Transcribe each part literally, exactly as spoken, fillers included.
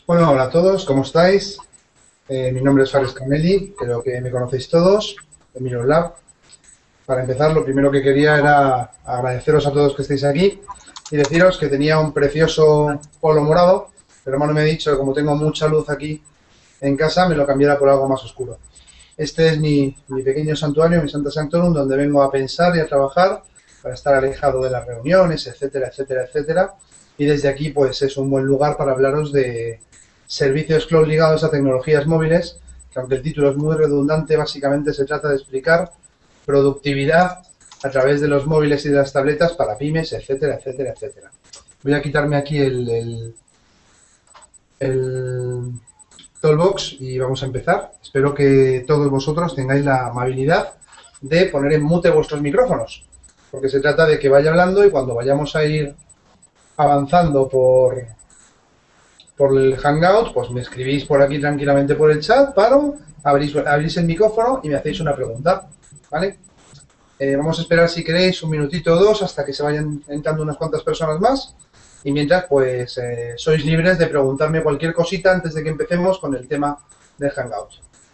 Bueno, hola a todos, ¿cómo estáis? Eh, mi nombre es Fares Cameli, creo que me conocéis todos, de Mirror Lab. Para empezar, lo primero que quería era agradeceros a todos que estéis aquí y deciros que tenía un precioso polo morado, pero hermano me ha dicho que como tengo mucha luz aquí en casa, me lo cambiara por algo más oscuro. Este es mi, mi pequeño santuario, mi Santa Sanctorum, donde vengo a pensar y a trabajar para estar alejado de las reuniones, etcétera, etcétera, etcétera. Y desde aquí, pues, es un buen lugar para hablaros de servicios cloud ligados a tecnologías móviles, que aunque el título es muy redundante, básicamente se trata de explicar productividad a través de los móviles y de las tabletas para pymes, etcétera, etcétera, etcétera. Voy a quitarme aquí el, el, el Toolbox y vamos a empezar. Espero que todos vosotros tengáis la amabilidad de poner en mute vuestros micrófonos, porque se trata de que vaya hablando y cuando vayamos a ir avanzando por, por el Hangout, pues me escribís por aquí tranquilamente por el chat, paro, abrís, abrís el micrófono y me hacéis una pregunta, ¿vale? Eh, vamos a esperar, si queréis, un minutito o dos hasta que se vayan entrando unas cuantas personas más. Y mientras, pues, eh, sois libres de preguntarme cualquier cosita antes de que empecemos con el tema del Hangout.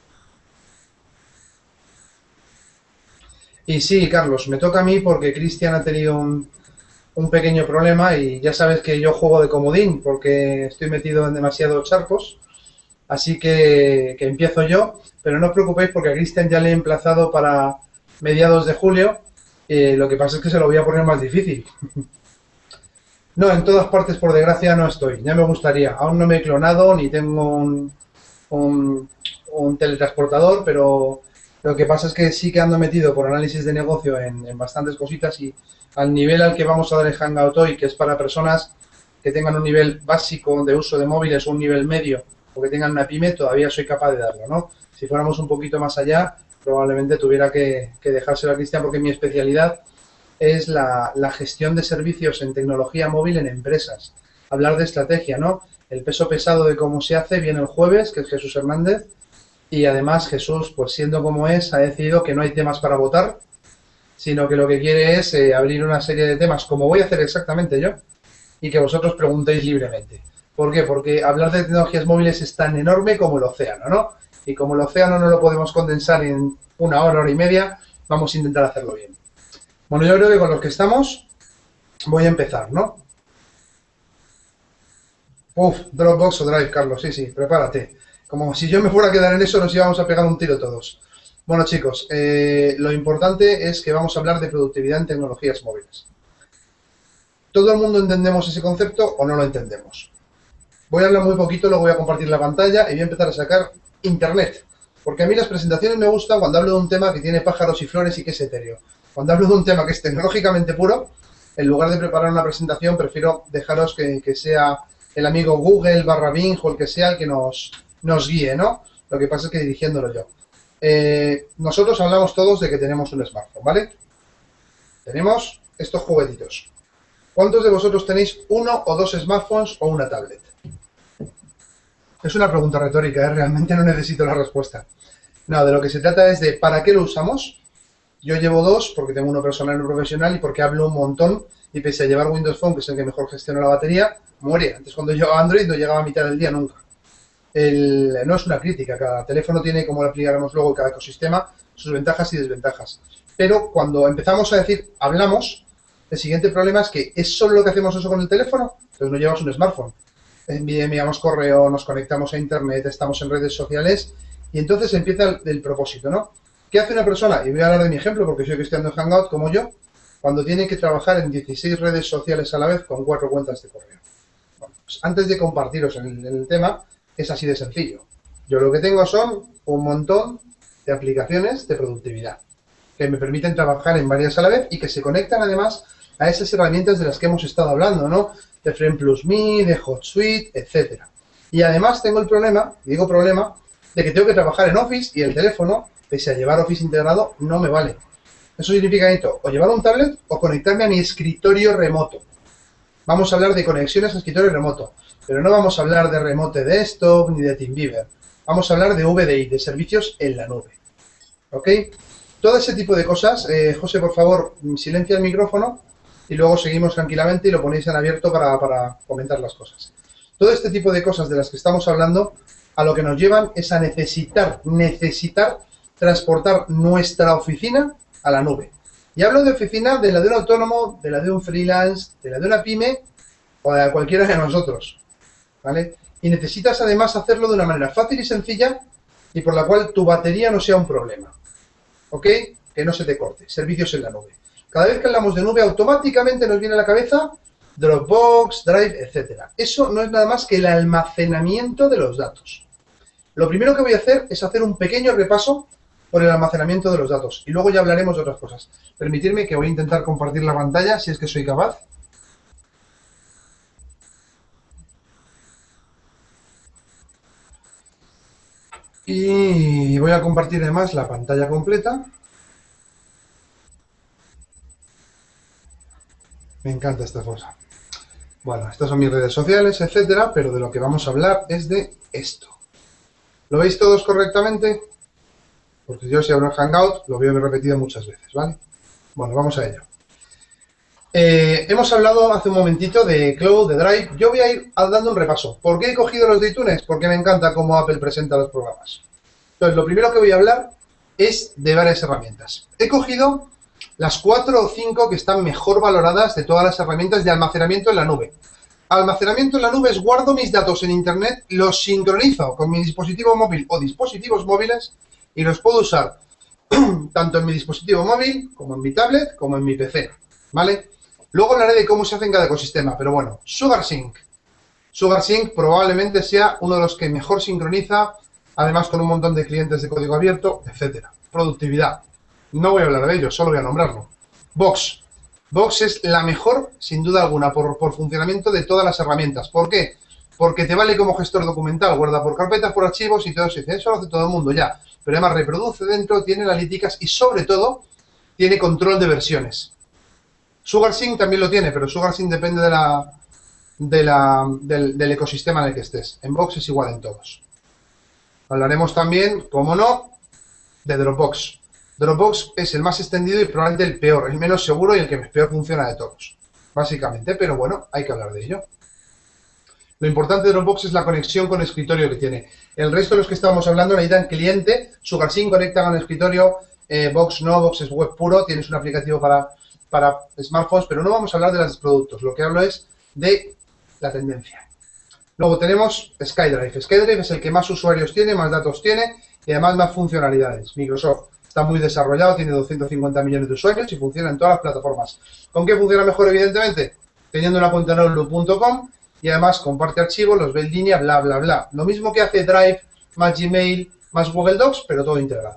Y sí, Carlos, me toca a mí porque Cristian ha tenido un, un pequeño problema y ya sabes que yo juego de comodín porque estoy metido en demasiados charcos. Así que, que empiezo yo, pero no os preocupéis porque a Cristian ya le he emplazado para mediados de julio. Eh, lo que pasa es que se lo voy a poner más difícil. No, en todas partes, por desgracia, no estoy. Ya me gustaría. Aún no me he clonado ni tengo un, un, un teletransportador, pero lo que pasa es que sí que ando metido por análisis de negocio en, en bastantes cositas y al nivel al que vamos a dar el Hangout hoy, que es para personas que tengan un nivel básico de uso de móviles o un nivel medio o que tengan una pyme, todavía soy capaz de darlo, ¿no? Si fuéramos un poquito más allá, probablemente tuviera que, que dejárselo a Cristian porque mi especialidad es la, la gestión de servicios en tecnología móvil en empresas. Hablar de estrategia, ¿no? El peso pesado de cómo se hace viene el jueves, que es Jesús Hernández, y además Jesús, pues siendo como es, ha decidido que no hay temas para votar, sino que lo que quiere es eh, abrir una serie de temas, como voy a hacer exactamente yo, y que vosotros preguntéis libremente. ¿Por qué? Porque hablar de tecnologías móviles es tan enorme como el océano, ¿no? Y como el océano no lo podemos condensar en una hora, hora y media, vamos a intentar hacerlo bien. Bueno, yo creo que con los que estamos voy a empezar, ¿no? Uf, Dropbox o Drive, Carlos, sí, sí, prepárate. Como si yo me fuera a quedar en eso, nos íbamos a pegar un tiro todos. Bueno, chicos, eh, lo importante es que vamos a hablar de productividad en tecnologías móviles. ¿Todo el mundo entendemos ese concepto o no lo entendemos? Voy a hablar muy poquito, luego voy a compartir la pantalla y voy a empezar a sacar internet. Porque a mí las presentaciones me gustan cuando hablo de un tema que tiene pájaros y flores y que es etéreo. Cuando hablo de un tema que es tecnológicamente puro, en lugar de preparar una presentación, prefiero dejaros que, que sea el amigo Google barra Bing o el que sea el que nos, nos guíe, ¿no? Lo que pasa es que dirigiéndolo yo. Eh, nosotros hablamos todos de que tenemos un smartphone, ¿vale? Tenemos estos juguetitos. ¿Cuántos de vosotros tenéis uno o dos smartphones o una tablet? Es una pregunta retórica, ¿eh? Realmente no necesito la respuesta. No, de lo que se trata es de ¿para qué lo usamos? Yo llevo dos porque tengo uno personal y uno profesional y porque hablo un montón y pese a llevar Windows Phone, que es el que mejor gestiona la batería, muere. Antes cuando yo Android no llegaba a mitad del día nunca. El, no es una crítica, cada teléfono tiene, como lo explicaremos luego, cada ecosistema, sus ventajas y desventajas. Pero cuando empezamos a decir, hablamos, el siguiente problema es que ¿es solo lo que hacemos eso con el teléfono? Entonces no llevamos un smartphone. Enviamos correo, nos conectamos a internet, estamos en redes sociales y entonces empieza el, el propósito, ¿no? ¿Qué hace una persona? Y voy a hablar de mi ejemplo porque soy cristiano en Hangout como yo, cuando tiene que trabajar en dieciséis redes sociales a la vez con cuatro cuentas de correo. Bueno, pues antes de compartiros el, el tema, es así de sencillo. Yo lo que tengo son un montón de aplicaciones de productividad que me permiten trabajar en varias a la vez y que se conectan además a esas herramientas de las que hemos estado hablando, ¿no? De Frame Plus Me, de HotSuite, etcétera. Y además tengo el problema, digo problema, de que tengo que trabajar en Office y el teléfono, pese a llevar Office integrado, no me vale. Eso significa esto, o llevar un tablet o conectarme a mi escritorio remoto. Vamos a hablar de conexiones a escritorio remoto, pero no vamos a hablar de Remote Desktop ni de TeamViewer. Vamos a hablar de V D I, de servicios en la nube. ¿Ok? Todo ese tipo de cosas, eh, José, por favor, silencia el micrófono y luego seguimos tranquilamente y lo ponéis en abierto para, para comentar las cosas. Todo este tipo de cosas de las que estamos hablando, a lo que nos llevan es a necesitar, necesitar transportar nuestra oficina a la nube. Y hablo de oficina de la de un autónomo, de la de un freelance, de la de una pyme o de cualquiera de nosotros, ¿vale? Y necesitas además hacerlo de una manera fácil y sencilla y por la cual tu batería no sea un problema, ¿ok? Que no se te corte. Servicios en la nube. Cada vez que hablamos de nube, automáticamente nos viene a la cabeza Dropbox, Drive, etcétera. Eso no es nada más que el almacenamiento de los datos. Lo primero que voy a hacer es hacer un pequeño repaso por el almacenamiento de los datos y luego ya hablaremos de otras cosas. Permitidme que voy a intentar compartir la pantalla si es que soy capaz. Y voy a compartir además la pantalla completa. Me encanta esta cosa. Bueno, estas son mis redes sociales, etcétera, pero de lo que vamos a hablar es de esto. ¿Lo veis todos correctamente? Porque yo si abro el Hangout lo veo repetido muchas veces, ¿vale? Bueno, vamos a ello. Eh, hemos hablado hace un momentito de Cloud, de Drive. Yo voy a ir dando un repaso. ¿Por qué he cogido los de iTunes? Porque me encanta cómo Apple presenta los programas. Entonces, lo primero que voy a hablar es de varias herramientas. He cogido las cuatro o cinco que están mejor valoradas de todas las herramientas de almacenamiento en la nube. Almacenamiento en la nube es guardo mis datos en Internet, los sincronizo con mi dispositivo móvil o dispositivos móviles y los puedo usar tanto en mi dispositivo móvil como en mi tablet como en mi P C, ¿vale? Luego hablaré de cómo se hace en cada ecosistema, pero bueno, SugarSync. SugarSync probablemente sea uno de los que mejor sincroniza, además con un montón de clientes de código abierto, etcétera. Productividad. No voy a hablar de ello, solo voy a nombrarlo. Box. Box es la mejor, sin duda alguna, por, por funcionamiento de todas las herramientas. ¿Por qué? Porque te vale como gestor documental, guarda por carpetas, por archivos y todo eso. Eso lo hace todo el mundo ya. Pero además reproduce dentro, tiene analíticas y sobre todo tiene control de versiones. SugarSync también lo tiene, pero SugarSync depende de la, de la, del, del ecosistema en el que estés. En Box es igual en todos. Hablaremos también, como no, de Dropbox. Dropbox es el más extendido y probablemente el peor, el menos seguro y el que peor funciona de todos, básicamente, pero bueno, hay que hablar de ello. Lo importante de Dropbox es la conexión con el escritorio que tiene. El resto de los que estamos hablando necesitan cliente, SugarSync conecta con el escritorio, eh, Box no, Box es web puro, tienes un aplicativo para, para smartphones, pero no vamos a hablar de los productos, lo que hablo es de la tendencia. Luego tenemos SkyDrive. SkyDrive es el que más usuarios tiene, más datos tiene y además más funcionalidades. Microsoft. Está muy desarrollado, tiene doscientos cincuenta millones de usuarios y funciona en todas las plataformas. ¿Con qué funciona mejor, evidentemente? Teniendo una cuenta en outlook punto com y además comparte archivos, los ve en línea, bla, bla, bla. Lo mismo que hace Drive, más Gmail, más Google Docs, pero todo integrado.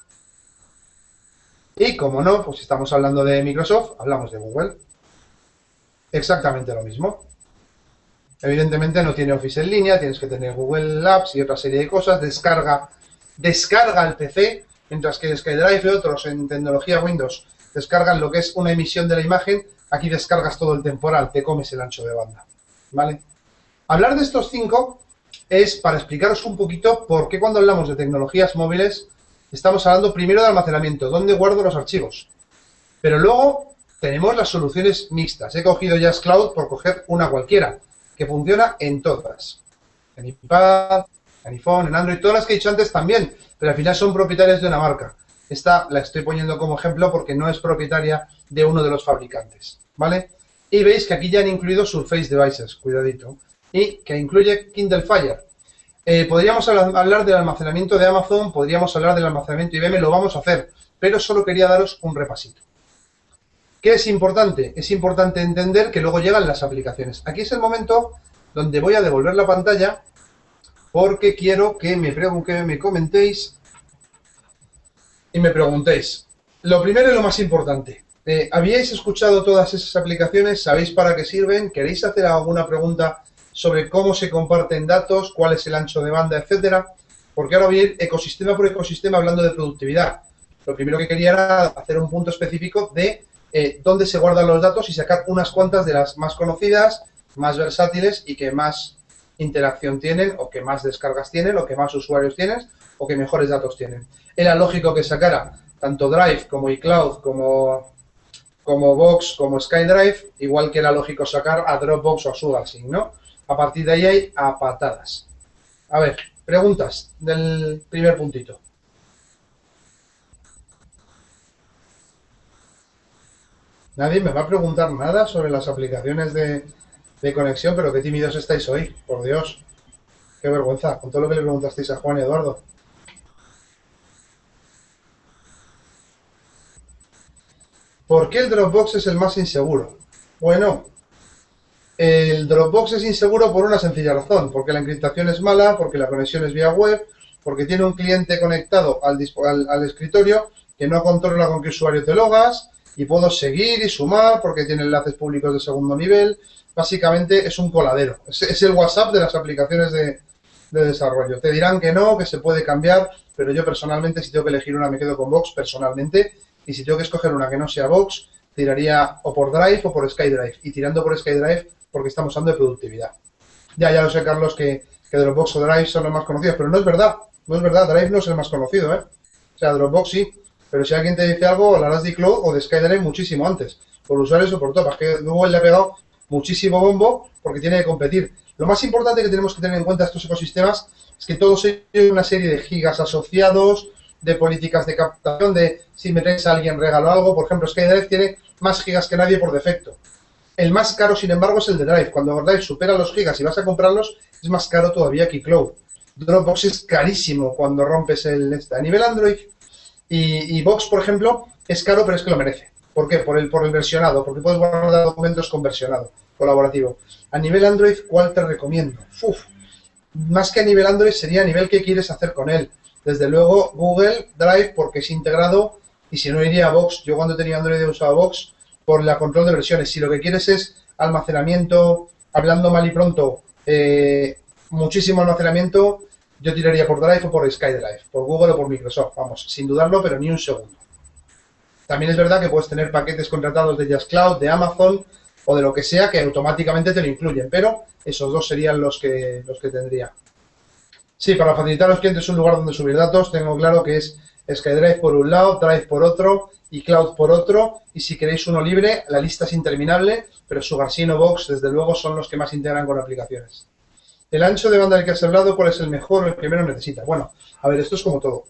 Y como no, pues si estamos hablando de Microsoft, hablamos de Google. Exactamente lo mismo. Evidentemente no tiene Office en línea, tienes que tener Google Apps y otra serie de cosas. Descarga, descarga el P C. Mientras que SkyDrive y otros en tecnología Windows descargan lo que es una emisión de la imagen, aquí descargas todo el temporal, te comes el ancho de banda, ¿vale? Hablar de estos cinco es para explicaros un poquito por qué cuando hablamos de tecnologías móviles estamos hablando primero de almacenamiento, dónde guardo los archivos. Pero luego tenemos las soluciones mixtas. He cogido Just Cloud por coger una cualquiera, que funciona en todas. En iPad, en iPhone, en Android, todas las que he dicho antes también, pero al final son propietarias de una marca. Esta la estoy poniendo como ejemplo porque no es propietaria de uno de los fabricantes, ¿vale? Y veis que aquí ya han incluido Surface Devices, cuidadito, y que incluye Kindle Fire. Eh, podríamos hablar del almacenamiento de Amazon, podríamos hablar del almacenamiento I B M, lo vamos a hacer, pero solo quería daros un repasito. ¿Qué es importante? Es importante entender que luego llegan las aplicaciones. Aquí es el momento donde voy a devolver la pantalla porque quiero que me, que me comentéis y me preguntéis. Lo primero y lo más importante. Eh, ¿Habíais escuchado todas esas aplicaciones? ¿Sabéis para qué sirven? ¿Queréis hacer alguna pregunta sobre cómo se comparten datos, cuál es el ancho de banda, etcétera? Porque ahora voy a ir ecosistema por ecosistema hablando de productividad. Lo primero que quería era hacer un punto específico de eh, dónde se guardan los datos y sacar unas cuantas de las más conocidas, más versátiles y que más interacción tienen, o que más descargas tienen, o que más usuarios tienen, o que mejores datos tienen. Era lógico que sacara tanto Drive como iCloud, como, como Box, como SkyDrive, igual que era lógico sacar a Dropbox o a SugarSync, ¿no? A partir de ahí hay a patadas. A ver, preguntas del primer puntito. Nadie me va a preguntar nada sobre las aplicaciones de, de conexión, pero qué tímidos estáis hoy, por Dios. Qué vergüenza, con todo lo que le preguntasteis a Juan y Eduardo. ¿Por qué el Dropbox es el más inseguro? Bueno, el Dropbox es inseguro por una sencilla razón, porque la encriptación es mala, porque la conexión es vía web, porque tiene un cliente conectado al, al, al escritorio que no controla con qué usuario te logas, y puedo seguir y sumar porque tiene enlaces públicos de segundo nivel. Básicamente es un coladero, es, es el WhatsApp de las aplicaciones de, de desarrollo. Te dirán que no, que se puede cambiar, pero yo personalmente, si tengo que elegir una, me quedo con Box personalmente, y si tengo que escoger una que no sea Box, tiraría o por Drive o por SkyDrive, y tirando por SkyDrive porque estamos hablando de productividad. Ya, ya lo sé, Carlos, que, que Dropbox o Drive son los más conocidos, pero no es verdad, no es verdad, Drive no es el más conocido, ¿eh? O sea, Dropbox sí, pero si alguien te dice algo, hablarás de iCloud o de SkyDrive muchísimo antes, por usuarios o por topas, que Google le ha pegado muchísimo bombo porque tiene que competir. Lo más importante que tenemos que tener en cuenta estos ecosistemas es que todos ellos tienen una serie de gigas asociados, de políticas de captación, de si me traes a alguien regalo algo. Por ejemplo, SkyDrive tiene más gigas que nadie por defecto. El más caro, sin embargo, es el de Drive. Cuando Drive supera los gigas y vas a comprarlos, es más caro todavía que iCloud. Dropbox es carísimo cuando rompes el este. A nivel Android, y, y Box, por ejemplo, es caro, pero es que lo merece. ¿Por qué? Por el, por el versionado, porque puedes guardar documentos con versionado colaborativo. A nivel Android, ¿cuál te recomiendo? Uf, más que a nivel Android, sería a nivel que quieres hacer con él. Desde luego, Google Drive, porque es integrado, y si no, iría a Box. Yo cuando tenía Android he usado Box por la control de versiones. Si lo que quieres es almacenamiento, hablando mal y pronto, eh, muchísimo almacenamiento, yo tiraría por Drive o por SkyDrive, por Google o por Microsoft, vamos, sin dudarlo, pero ni un segundo. También es verdad que puedes tener paquetes contratados de Just Cloud, de Amazon o de lo que sea que automáticamente te lo incluyen, pero esos dos serían los que, los que tendría. Sí, para facilitar a los clientes un lugar donde subir datos, tengo claro que es SkyDrive por un lado, Drive por otro y Cloud por otro, y si queréis uno libre, la lista es interminable, pero SugarSync o Box, desde luego, son los que más integran con aplicaciones. El ancho de banda del que has hablado, ¿cuál es el mejor o el primero necesita? Bueno, a ver, esto es como todo.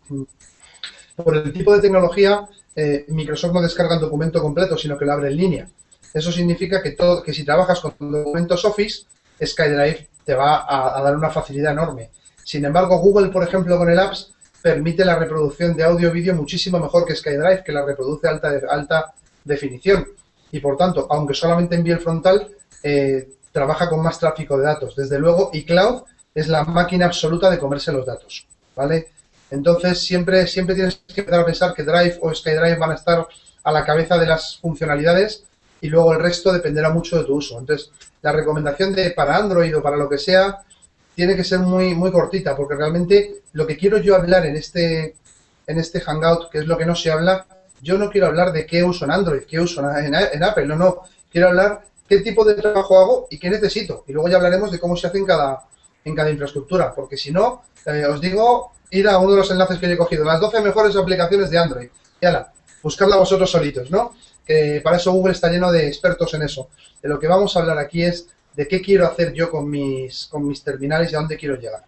Por el tipo de tecnología, eh, Microsoft no descarga el documento completo, sino que lo abre en línea. Eso significa que, todo, que si trabajas con documentos Office, SkyDrive te va a, a dar una facilidad enorme. Sin embargo, Google, por ejemplo, con el Apps, permite la reproducción de audio y vídeo muchísimo mejor que SkyDrive, que la reproduce a alta, alta definición. Y, por tanto, aunque solamente envíe el frontal, eh, trabaja con más tráfico de datos. Desde luego, iCloud es la máquina absoluta de comerse los datos, ¿vale? Entonces, siempre, siempre tienes que empezar a pensar que Drive o SkyDrive van a estar a la cabeza de las funcionalidades y luego el resto dependerá mucho de tu uso. Entonces, la recomendación de para Android o para lo que sea tiene que ser muy, muy cortita, porque realmente lo que quiero yo hablar en este, en este Hangout, que es lo que no se habla, yo no quiero hablar de qué uso en Android, qué uso en, en Apple, no, no. Quiero hablar qué tipo de trabajo hago y qué necesito. Y luego ya hablaremos de cómo se hace en cada, en cada infraestructura, porque si no, eh, os digo, ir a uno de los enlaces que yo he cogido, las doce mejores aplicaciones de Android. Y ala, buscarla vosotros solitos, ¿no? Que para eso Google está lleno de expertos en eso. De lo que vamos a hablar aquí es de qué quiero hacer yo con mis, con mis terminales y a dónde quiero llegar.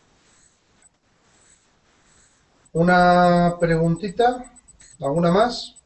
Una preguntita, ¿alguna más?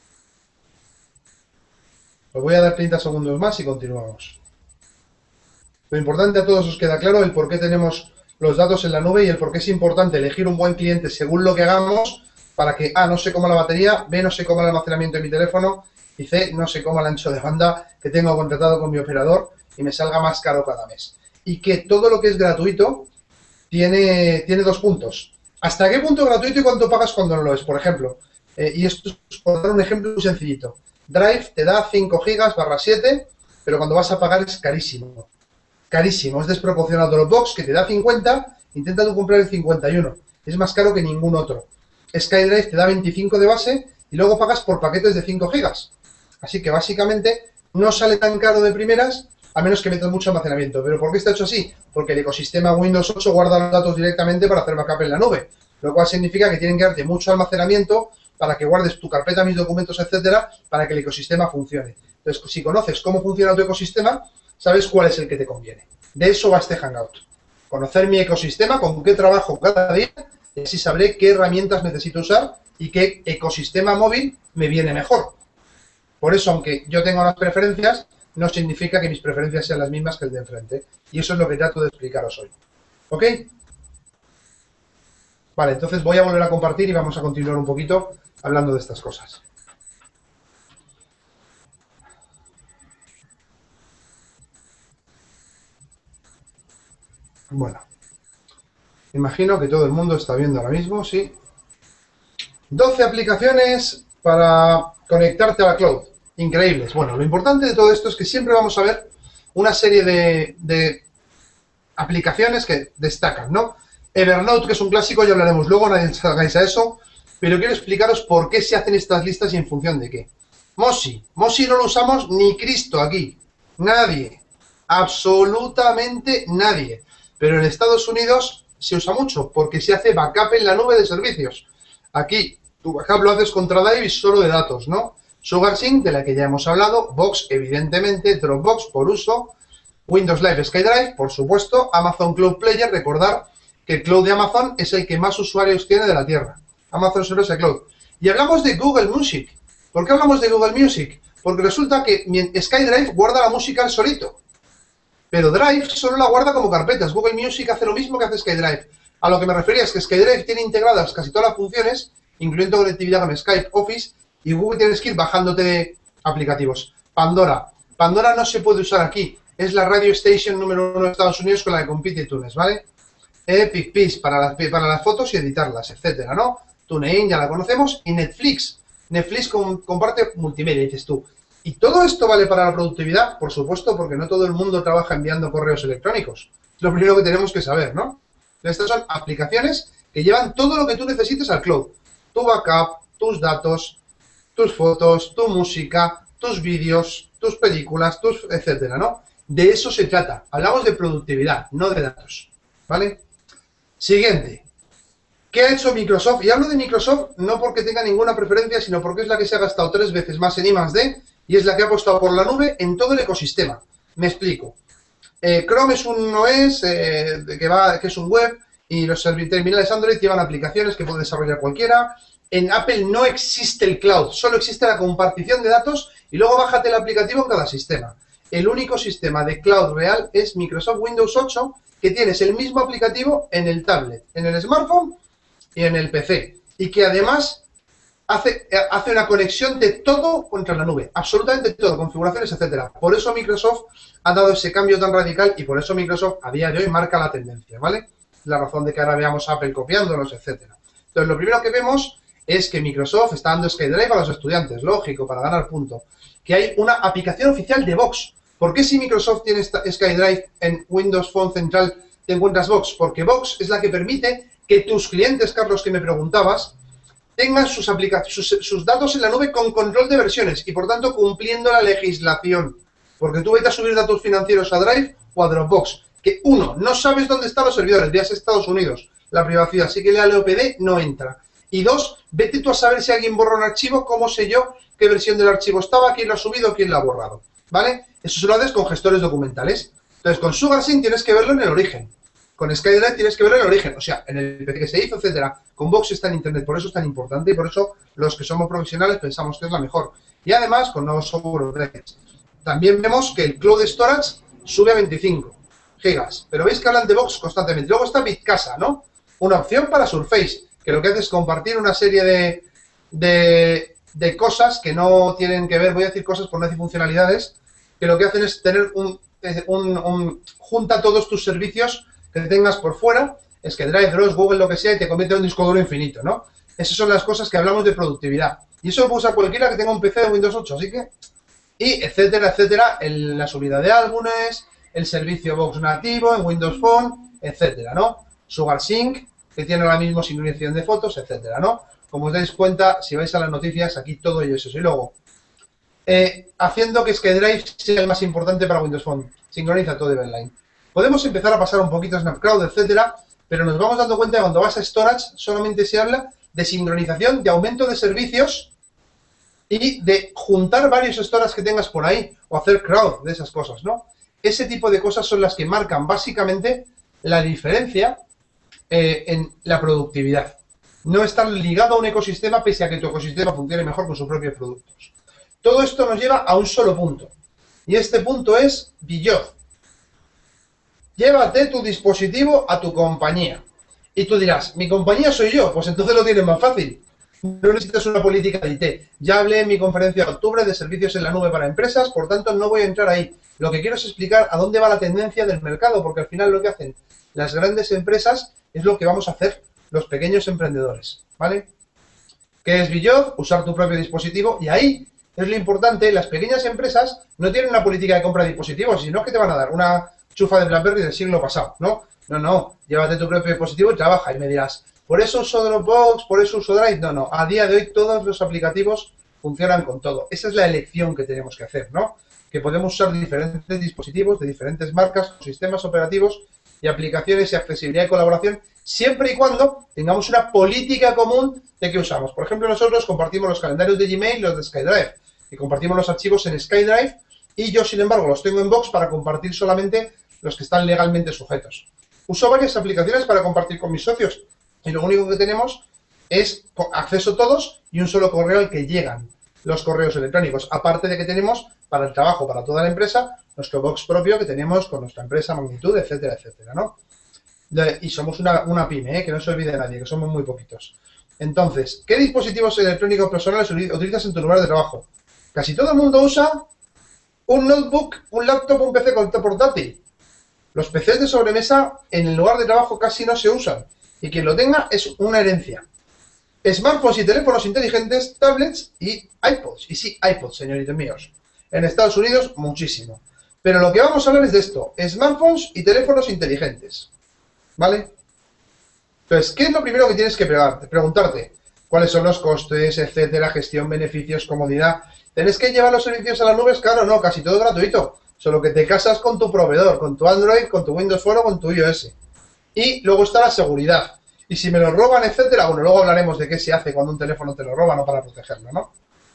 Os voy a dar treinta segundos más y continuamos. Lo importante, a todos os queda claro el por qué tenemos los datos en la nube y el por qué es importante elegir un buen cliente según lo que hagamos para que A, no se coma la batería, B, no se coma el almacenamiento de mi teléfono y C, no se coma el ancho de banda que tengo contratado con mi operador y me salga más caro cada mes. Y que todo lo que es gratuito tiene, tiene dos puntos. ¿Hasta qué punto es gratuito y cuánto pagas cuando no lo es? Por ejemplo, eh, y esto es por dar un ejemplo muy sencillito. Drive te da cinco gigas barra siete, pero cuando vas a pagar es carísimo. Carísimo, es desproporcionado. Dropbox, que te da cincuenta, intenta tú comprar el cincuenta y uno. Es más caro que ningún otro. SkyDrive te da veinticinco de base y luego pagas por paquetes de cinco gigas. Así que básicamente no sale tan caro de primeras, a menos que metas mucho almacenamiento. ¿Pero por qué está hecho así? Porque el ecosistema Windows ocho guarda los datos directamente para hacer backup en la nube, lo cual significa que tienen que darte mucho almacenamiento para que guardes tu carpeta, mis documentos, etcétera, para que el ecosistema funcione. Entonces, si conoces cómo funciona tu ecosistema, sabes cuál es el que te conviene. De eso va este Hangout. Conocer mi ecosistema, con qué trabajo cada día, y así sabré qué herramientas necesito usar y qué ecosistema móvil me viene mejor. Por eso, aunque yo tenga unas preferencias, no significa que mis preferencias sean las mismas que el de enfrente. Y eso es lo que trato de explicaros hoy. ¿Ok? Vale, entonces voy a volver a compartir y vamos a continuar un poquito hablando de estas cosas. Bueno, imagino que todo el mundo está viendo ahora mismo, ¿sí? doce aplicaciones para conectarte a la cloud. Increíbles. Bueno, lo importante de todo esto es que siempre vamos a ver una serie de, de aplicaciones que destacan, ¿no? Evernote, que es un clásico, ya hablaremos luego, nadie salgáis a eso, pero quiero explicaros por qué se hacen estas listas y en función de qué. Moshi. Moshi no lo usamos ni Cristo aquí. Nadie. Absolutamente nadie. Pero en Estados Unidos se usa mucho porque se hace backup en la nube de servicios. Aquí tu backup lo haces con Drive y solo de datos, ¿no? SugarSync, de la que ya hemos hablado, Box, evidentemente, Dropbox por uso, Windows Live SkyDrive, por supuesto, Amazon Cloud Player, recordar que el cloud de Amazon es el que más usuarios tiene de la Tierra. Amazon solo es el cloud. Y hablamos de Google Music. ¿Por qué hablamos de Google Music? Porque resulta que SkyDrive guarda la música al solito. Pero Drive solo la guarda como carpetas. Google Music hace lo mismo que hace SkyDrive. A lo que me refería es que SkyDrive tiene integradas casi todas las funciones, incluyendo conectividad con Skype, Office, y Google tienes que ir bajándote aplicativos. Pandora. Pandora no se puede usar aquí. Es la radio station número uno de Estados Unidos con la que compite iTunes, ¿vale? Epic Peace para las, para las fotos y editarlas, etcétera, ¿no? TuneIn ya la conocemos. Y Netflix. Netflix con, comparte multimedia, dices tú. ¿Y todo esto vale para la productividad? Por supuesto, porque no todo el mundo trabaja enviando correos electrónicos. Es lo primero que tenemos que saber, ¿no? Estas son aplicaciones que llevan todo lo que tú necesites al cloud. Tu backup, tus datos, tus fotos, tu música, tus vídeos, tus películas, tus etcétera, ¿no? De eso se trata. Hablamos de productividad, no de datos, ¿vale? Siguiente. ¿Qué ha hecho Microsoft? Y hablo de Microsoft no porque tenga ninguna preferencia, sino porque es la que se ha gastado tres veces más en I más D y es la que ha apostado por la nube en todo el ecosistema. Me explico. Eh, Chrome es un O S eh, que, va, que es un web y los terminales Android llevan aplicaciones que puede desarrollar cualquiera. En Apple no existe el cloud, solo existe la compartición de datos y luego bájate el aplicativo en cada sistema. El único sistema de cloud real es Microsoft Windows ocho, que tienes el mismo aplicativo en el tablet, en el smartphone y en el P C. Y que además hace, hace una conexión de todo contra la nube, absolutamente todo, configuraciones, etcétera. Por eso Microsoft ha dado ese cambio tan radical y por eso Microsoft a día de hoy marca la tendencia, ¿vale? La razón de que ahora veamos a Apple copiándonos, etcétera. Entonces, lo primero que vemos es que Microsoft está dando SkyDrive a los estudiantes, lógico, para ganar punto. Que hay una aplicación oficial de Box. ¿Por qué si Microsoft tiene esta SkyDrive en Windows Phone Central te encuentras Box? Porque Box es la que permite que tus clientes, Carlos, que me preguntabas, tengan sus, sus, sus datos en la nube con control de versiones y, por tanto, cumpliendo la legislación. Porque tú vete a subir datos financieros a Drive o a Dropbox. Que, uno, no sabes dónde están los servidores, vías Estados Unidos, la privacidad, así que la L O P D no entra. Y dos, vete tú a saber si alguien borra un archivo, cómo sé yo qué versión del archivo estaba, quién lo ha subido, quién lo ha borrado, ¿vale? Eso se lo haces con gestores documentales. Entonces, con SugarSync tienes que verlo en el origen. Con SkyDrive tienes que verlo en el origen, o sea, en el P C que se hizo, etcétera. Con Box está en Internet, por eso es tan importante y por eso los que somos profesionales pensamos que es la mejor. Y además, con nuevos software updates. También vemos que el Cloud Storage sube a veinticinco gigas, pero veis que hablan de Box constantemente. Luego está Bitcasa, ¿no? Una opción para Surface, que lo que hace es compartir una serie de, de, de cosas que no tienen que ver, voy a decir cosas por no decir funcionalidades, que lo que hacen es tener un, un, un junta todos tus servicios que tengas por fuera, es que Drive, Dross, Google, lo que sea, y te convierte en un disco duro infinito, ¿no? Esas son las cosas que hablamos de productividad. Y eso lo puede usar cualquiera que tenga un P C de Windows ocho, así que... Y etcétera, etcétera, en la subida de álbumes, el servicio Box nativo en Windows Phone, etcétera, ¿no? SugarSync, que tiene ahora mismo sincronización de fotos, etcétera, ¿no? Como os dais cuenta, si vais a las noticias, aquí todo ello es eso. Y luego, eh, haciendo que SkyDrive sea el más importante para Windows Phone. Sincroniza todo Everline. Podemos empezar a pasar un poquito a SnapCloud, etcétera, pero nos vamos dando cuenta que cuando vas a Storage solamente se habla de sincronización, de aumento de servicios y de juntar varios storage que tengas por ahí o hacer crowd de esas cosas, ¿no? Ese tipo de cosas son las que marcan básicamente la diferencia eh, en la productividad. No estar ligado a un ecosistema pese a que tu ecosistema funcione mejor con sus propios productos. Todo esto nos lleva a un solo punto. Y este punto es Beyond. Llévate tu dispositivo a tu compañía. Y tú dirás, mi compañía soy yo, pues entonces lo tienes más fácil. No necesitas una política de I T. Ya hablé en mi conferencia de octubre de servicios en la nube para empresas, por tanto no voy a entrar ahí. Lo que quiero es explicar a dónde va la tendencia del mercado, porque al final lo que hacen las grandes empresas es lo que vamos a hacer los pequeños emprendedores, ¿vale? ¿Qué es Beyond? Usar tu propio dispositivo, y ahí es lo importante. Las pequeñas empresas no tienen una política de compra de dispositivos, sino que te van a dar una chufa de BlackBerry del siglo pasado, ¿no? No, no, llévate tu propio dispositivo y trabaja. Y me dirás, ¿por eso uso Dropbox? ¿Por eso uso Drive? No, no, a día de hoy todos los aplicativos funcionan con todo. Esa es la elección que tenemos que hacer, ¿no? Que podemos usar diferentes dispositivos de diferentes marcas, sistemas operativos y aplicaciones y accesibilidad y colaboración, siempre y cuando tengamos una política común de qué usamos. Por ejemplo, nosotros compartimos los calendarios de Gmail y los de SkyDrive, y compartimos los archivos en SkyDrive, y yo, sin embargo, los tengo en Box para compartir solamente los que están legalmente sujetos. Uso varias aplicaciones para compartir con mis socios, y lo único que tenemos es acceso a todos y un solo correo al que llegan los correos electrónicos, aparte de que tenemos para el trabajo, para toda la empresa, nuestro box propio que tenemos con nuestra empresa, magnitud, etcétera, etcétera, ¿no? Y somos una, una pyme, ¿eh? Que no se olvide nadie, que somos muy poquitos. Entonces, ¿qué dispositivos electrónicos personales utilizas en tu lugar de trabajo? Casi todo el mundo usa un notebook, un laptop, un P C portátil. Los P Cs de sobremesa en el lugar de trabajo casi no se usan, y quien lo tenga es una herencia. Smartphones y teléfonos inteligentes, tablets y iPods. Y sí, iPods, señoritos míos. En Estados Unidos, muchísimo. Pero lo que vamos a hablar es de esto, smartphones y teléfonos inteligentes. ¿Vale? Entonces, ¿qué es lo primero que tienes que preguntarte? ¿Cuáles son los costes, etcétera, gestión, beneficios, comodidad? ¿Tenés que llevar los servicios a las nubes? Claro, no, casi todo gratuito. Solo que te casas con tu proveedor, con tu Android, con tu Windows Phone o con tu iOS. Y luego está la seguridad. Y si me lo roban, etcétera, bueno, luego hablaremos de qué se hace cuando un teléfono te lo roban o para protegerlo, ¿no?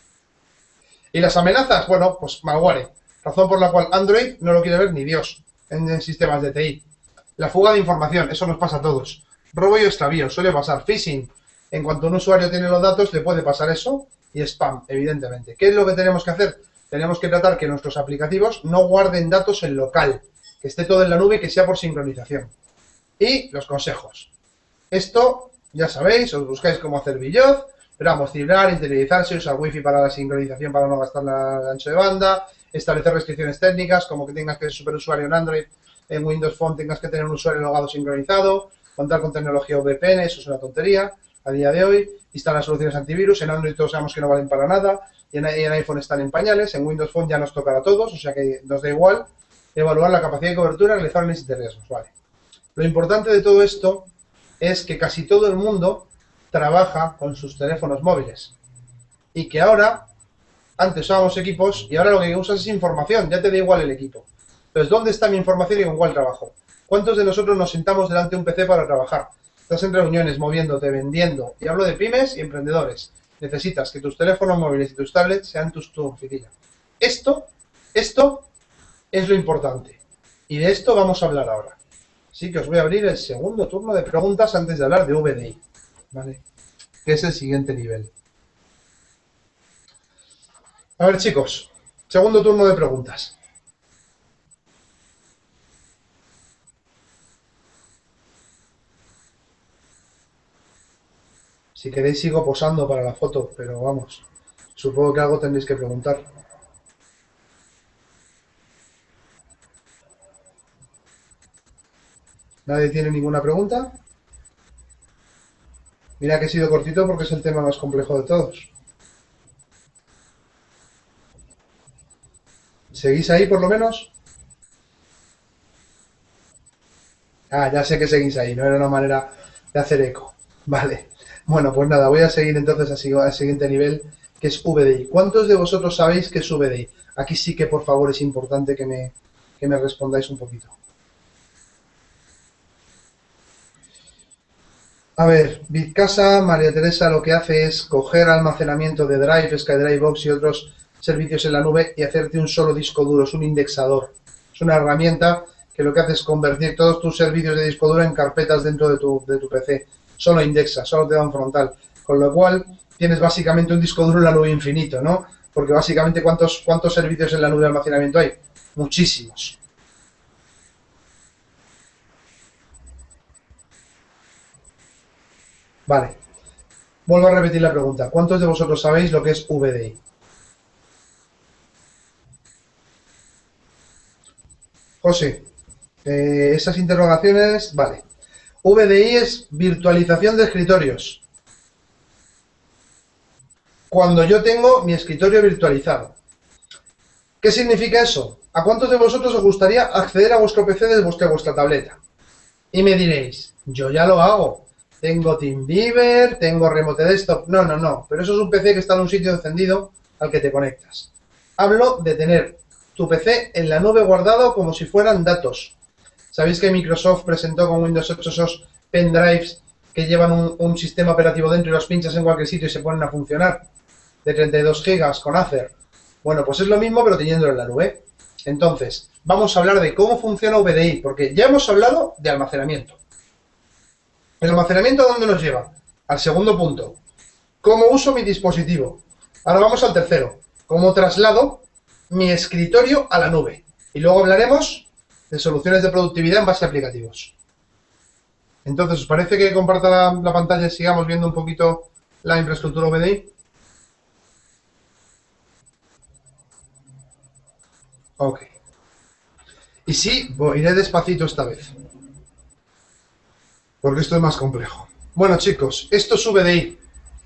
Y las amenazas, bueno, pues malware. Razón por la cual Android no lo quiere ver ni Dios en, en sistemas de T I. La fuga de información, eso nos pasa a todos. Robo y extravío, suele pasar. Phishing, en cuanto un usuario tiene los datos, le puede pasar eso. Y spam, evidentemente. ¿Qué es lo que tenemos que hacer? Tenemos que tratar que nuestros aplicativos no guarden datos en local, que esté todo en la nube y que sea por sincronización. Y los consejos. Esto, ya sabéis, os buscáis cómo hacer Beyond, pero vamos, cifrar, interiorizarse, usar wifi para la sincronización para no gastar la, el ancho de banda, establecer restricciones técnicas, como que tengas que ser superusuario en Android, en Windows Phone tengas que tener un usuario logado sincronizado, contar con tecnología V P N, eso es una tontería a día de hoy, instalar soluciones antivirus, en Android todos sabemos que no valen para nada, y en, y en iPhone están en pañales, en Windows Phone ya nos tocará a todos, o sea que nos da igual, evaluar la capacidad de cobertura, realizar análisis de riesgos, vale. Lo importante de todo esto es que casi todo el mundo trabaja con sus teléfonos móviles y que ahora, antes usábamos equipos y ahora lo que usas es información, ya te da igual el equipo. Entonces, ¿dónde está mi información y con cuál trabajo? ¿Cuántos de nosotros nos sentamos delante de un P C para trabajar? Estás en reuniones, moviéndote, vendiendo, y hablo de pymes y emprendedores. Necesitas que tus teléfonos móviles y tus tablets sean tus, tu oficina. Esto, esto es lo importante y de esto vamos a hablar ahora. Así que os voy a abrir el segundo turno de preguntas antes de hablar de V D I, ¿vale? Que es el siguiente nivel. A ver, chicos, segundo turno de preguntas. Si queréis sigo posando para la foto, pero vamos, supongo que algo tendréis que preguntar. ¿Nadie tiene ninguna pregunta? Mira que he sido cortito porque es el tema más complejo de todos. ¿Seguís ahí por lo menos? Ah, ya sé que seguís ahí, no era una manera de hacer eco. Vale. Bueno, pues nada, voy a seguir entonces al siguiente nivel, que es V D I. ¿Cuántos de vosotros sabéis qué es V D I? Aquí sí que por favor es importante que me, que me respondáis un poquito. A ver, Bitcasa, María Teresa lo que hace es coger almacenamiento de Drive, SkyDrive Box y otros servicios en la nube y hacerte un solo disco duro, es un indexador. Es una herramienta que lo que hace es convertir todos tus servicios de disco duro en carpetas dentro de tu, de tu P C. Solo indexa, solo te da un frontal. Con lo cual tienes básicamente un disco duro en la nube infinito, ¿no? Porque básicamente ¿cuántos, cuántos servicios en la nube de almacenamiento hay? Muchísimos. Vale. Vuelvo a repetir la pregunta. ¿Cuántos de vosotros sabéis lo que es V D I? José, eh, esas interrogaciones, vale. V D I es virtualización de escritorios. Cuando yo tengo mi escritorio virtualizado. ¿Qué significa eso? ¿A cuántos de vosotros os gustaría acceder a vuestro P C desde vuestra, vuestra tableta? Y me diréis, yo ya lo hago. Tengo TeamViewer, tengo Remote Desktop. No, no, no. Pero eso es un P C que está en un sitio encendido al que te conectas. Hablo de tener tu P C en la nube guardado como si fueran datos. ¿Sabéis que Microsoft presentó con Windows ocho esos pendrives que llevan un, un sistema operativo dentro y los pinchas en cualquier sitio y se ponen a funcionar? De treinta y dos gigas con Acer. Bueno, pues es lo mismo pero teniéndolo en la nube. Entonces, vamos a hablar de cómo funciona V D I, porque ya hemos hablado de almacenamiento. ¿El almacenamiento a dónde nos lleva? Al segundo punto. ¿Cómo uso mi dispositivo? Ahora vamos al tercero. ¿Cómo traslado mi escritorio a la nube? Y luego hablaremos de soluciones de productividad en base a aplicativos. Entonces, ¿os parece que comparta la, la pantalla y sigamos viendo un poquito la infraestructura V D I? Ok. Y sí, iré despacito esta vez, porque esto es más complejo. Bueno, chicos, esto es V D I.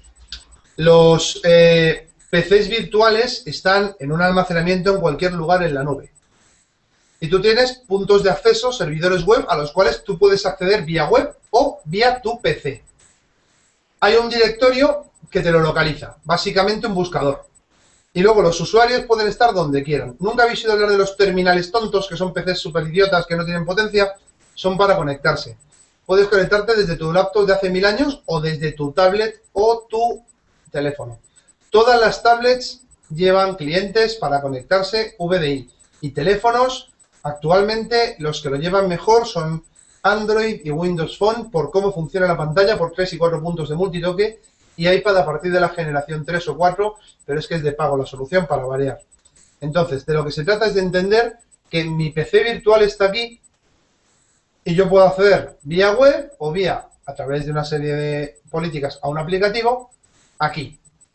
Los eh, P Cs virtuales están en un almacenamiento en cualquier lugar en la nube. Y tú tienes puntos de acceso, servidores web, a los cuales tú puedes acceder vía web o vía tu P C. Hay un directorio que te lo localiza, básicamente un buscador. Y luego los usuarios pueden estar donde quieran. ¿Nunca habéis oído hablar de los terminales tontos, que son P Cs super idiotas, que no tienen potencia? Son para conectarse. Puedes conectarte desde tu laptop de hace mil años o desde tu tablet o tu teléfono. Todas las tablets llevan clientes para conectarse V D I. Y teléfonos, actualmente los que lo llevan mejor son Android y Windows Phone por cómo funciona la pantalla, por tres y cuatro puntos de multitoque, y iPad a partir de la generación tres o cuatro, pero es que es de pago la solución para variar. Entonces, de lo que se trata es de entender que mi P C virtual está aquí y yo puedo acceder vía web o vía, a través de una serie de políticas, a un aplicativo, aquí.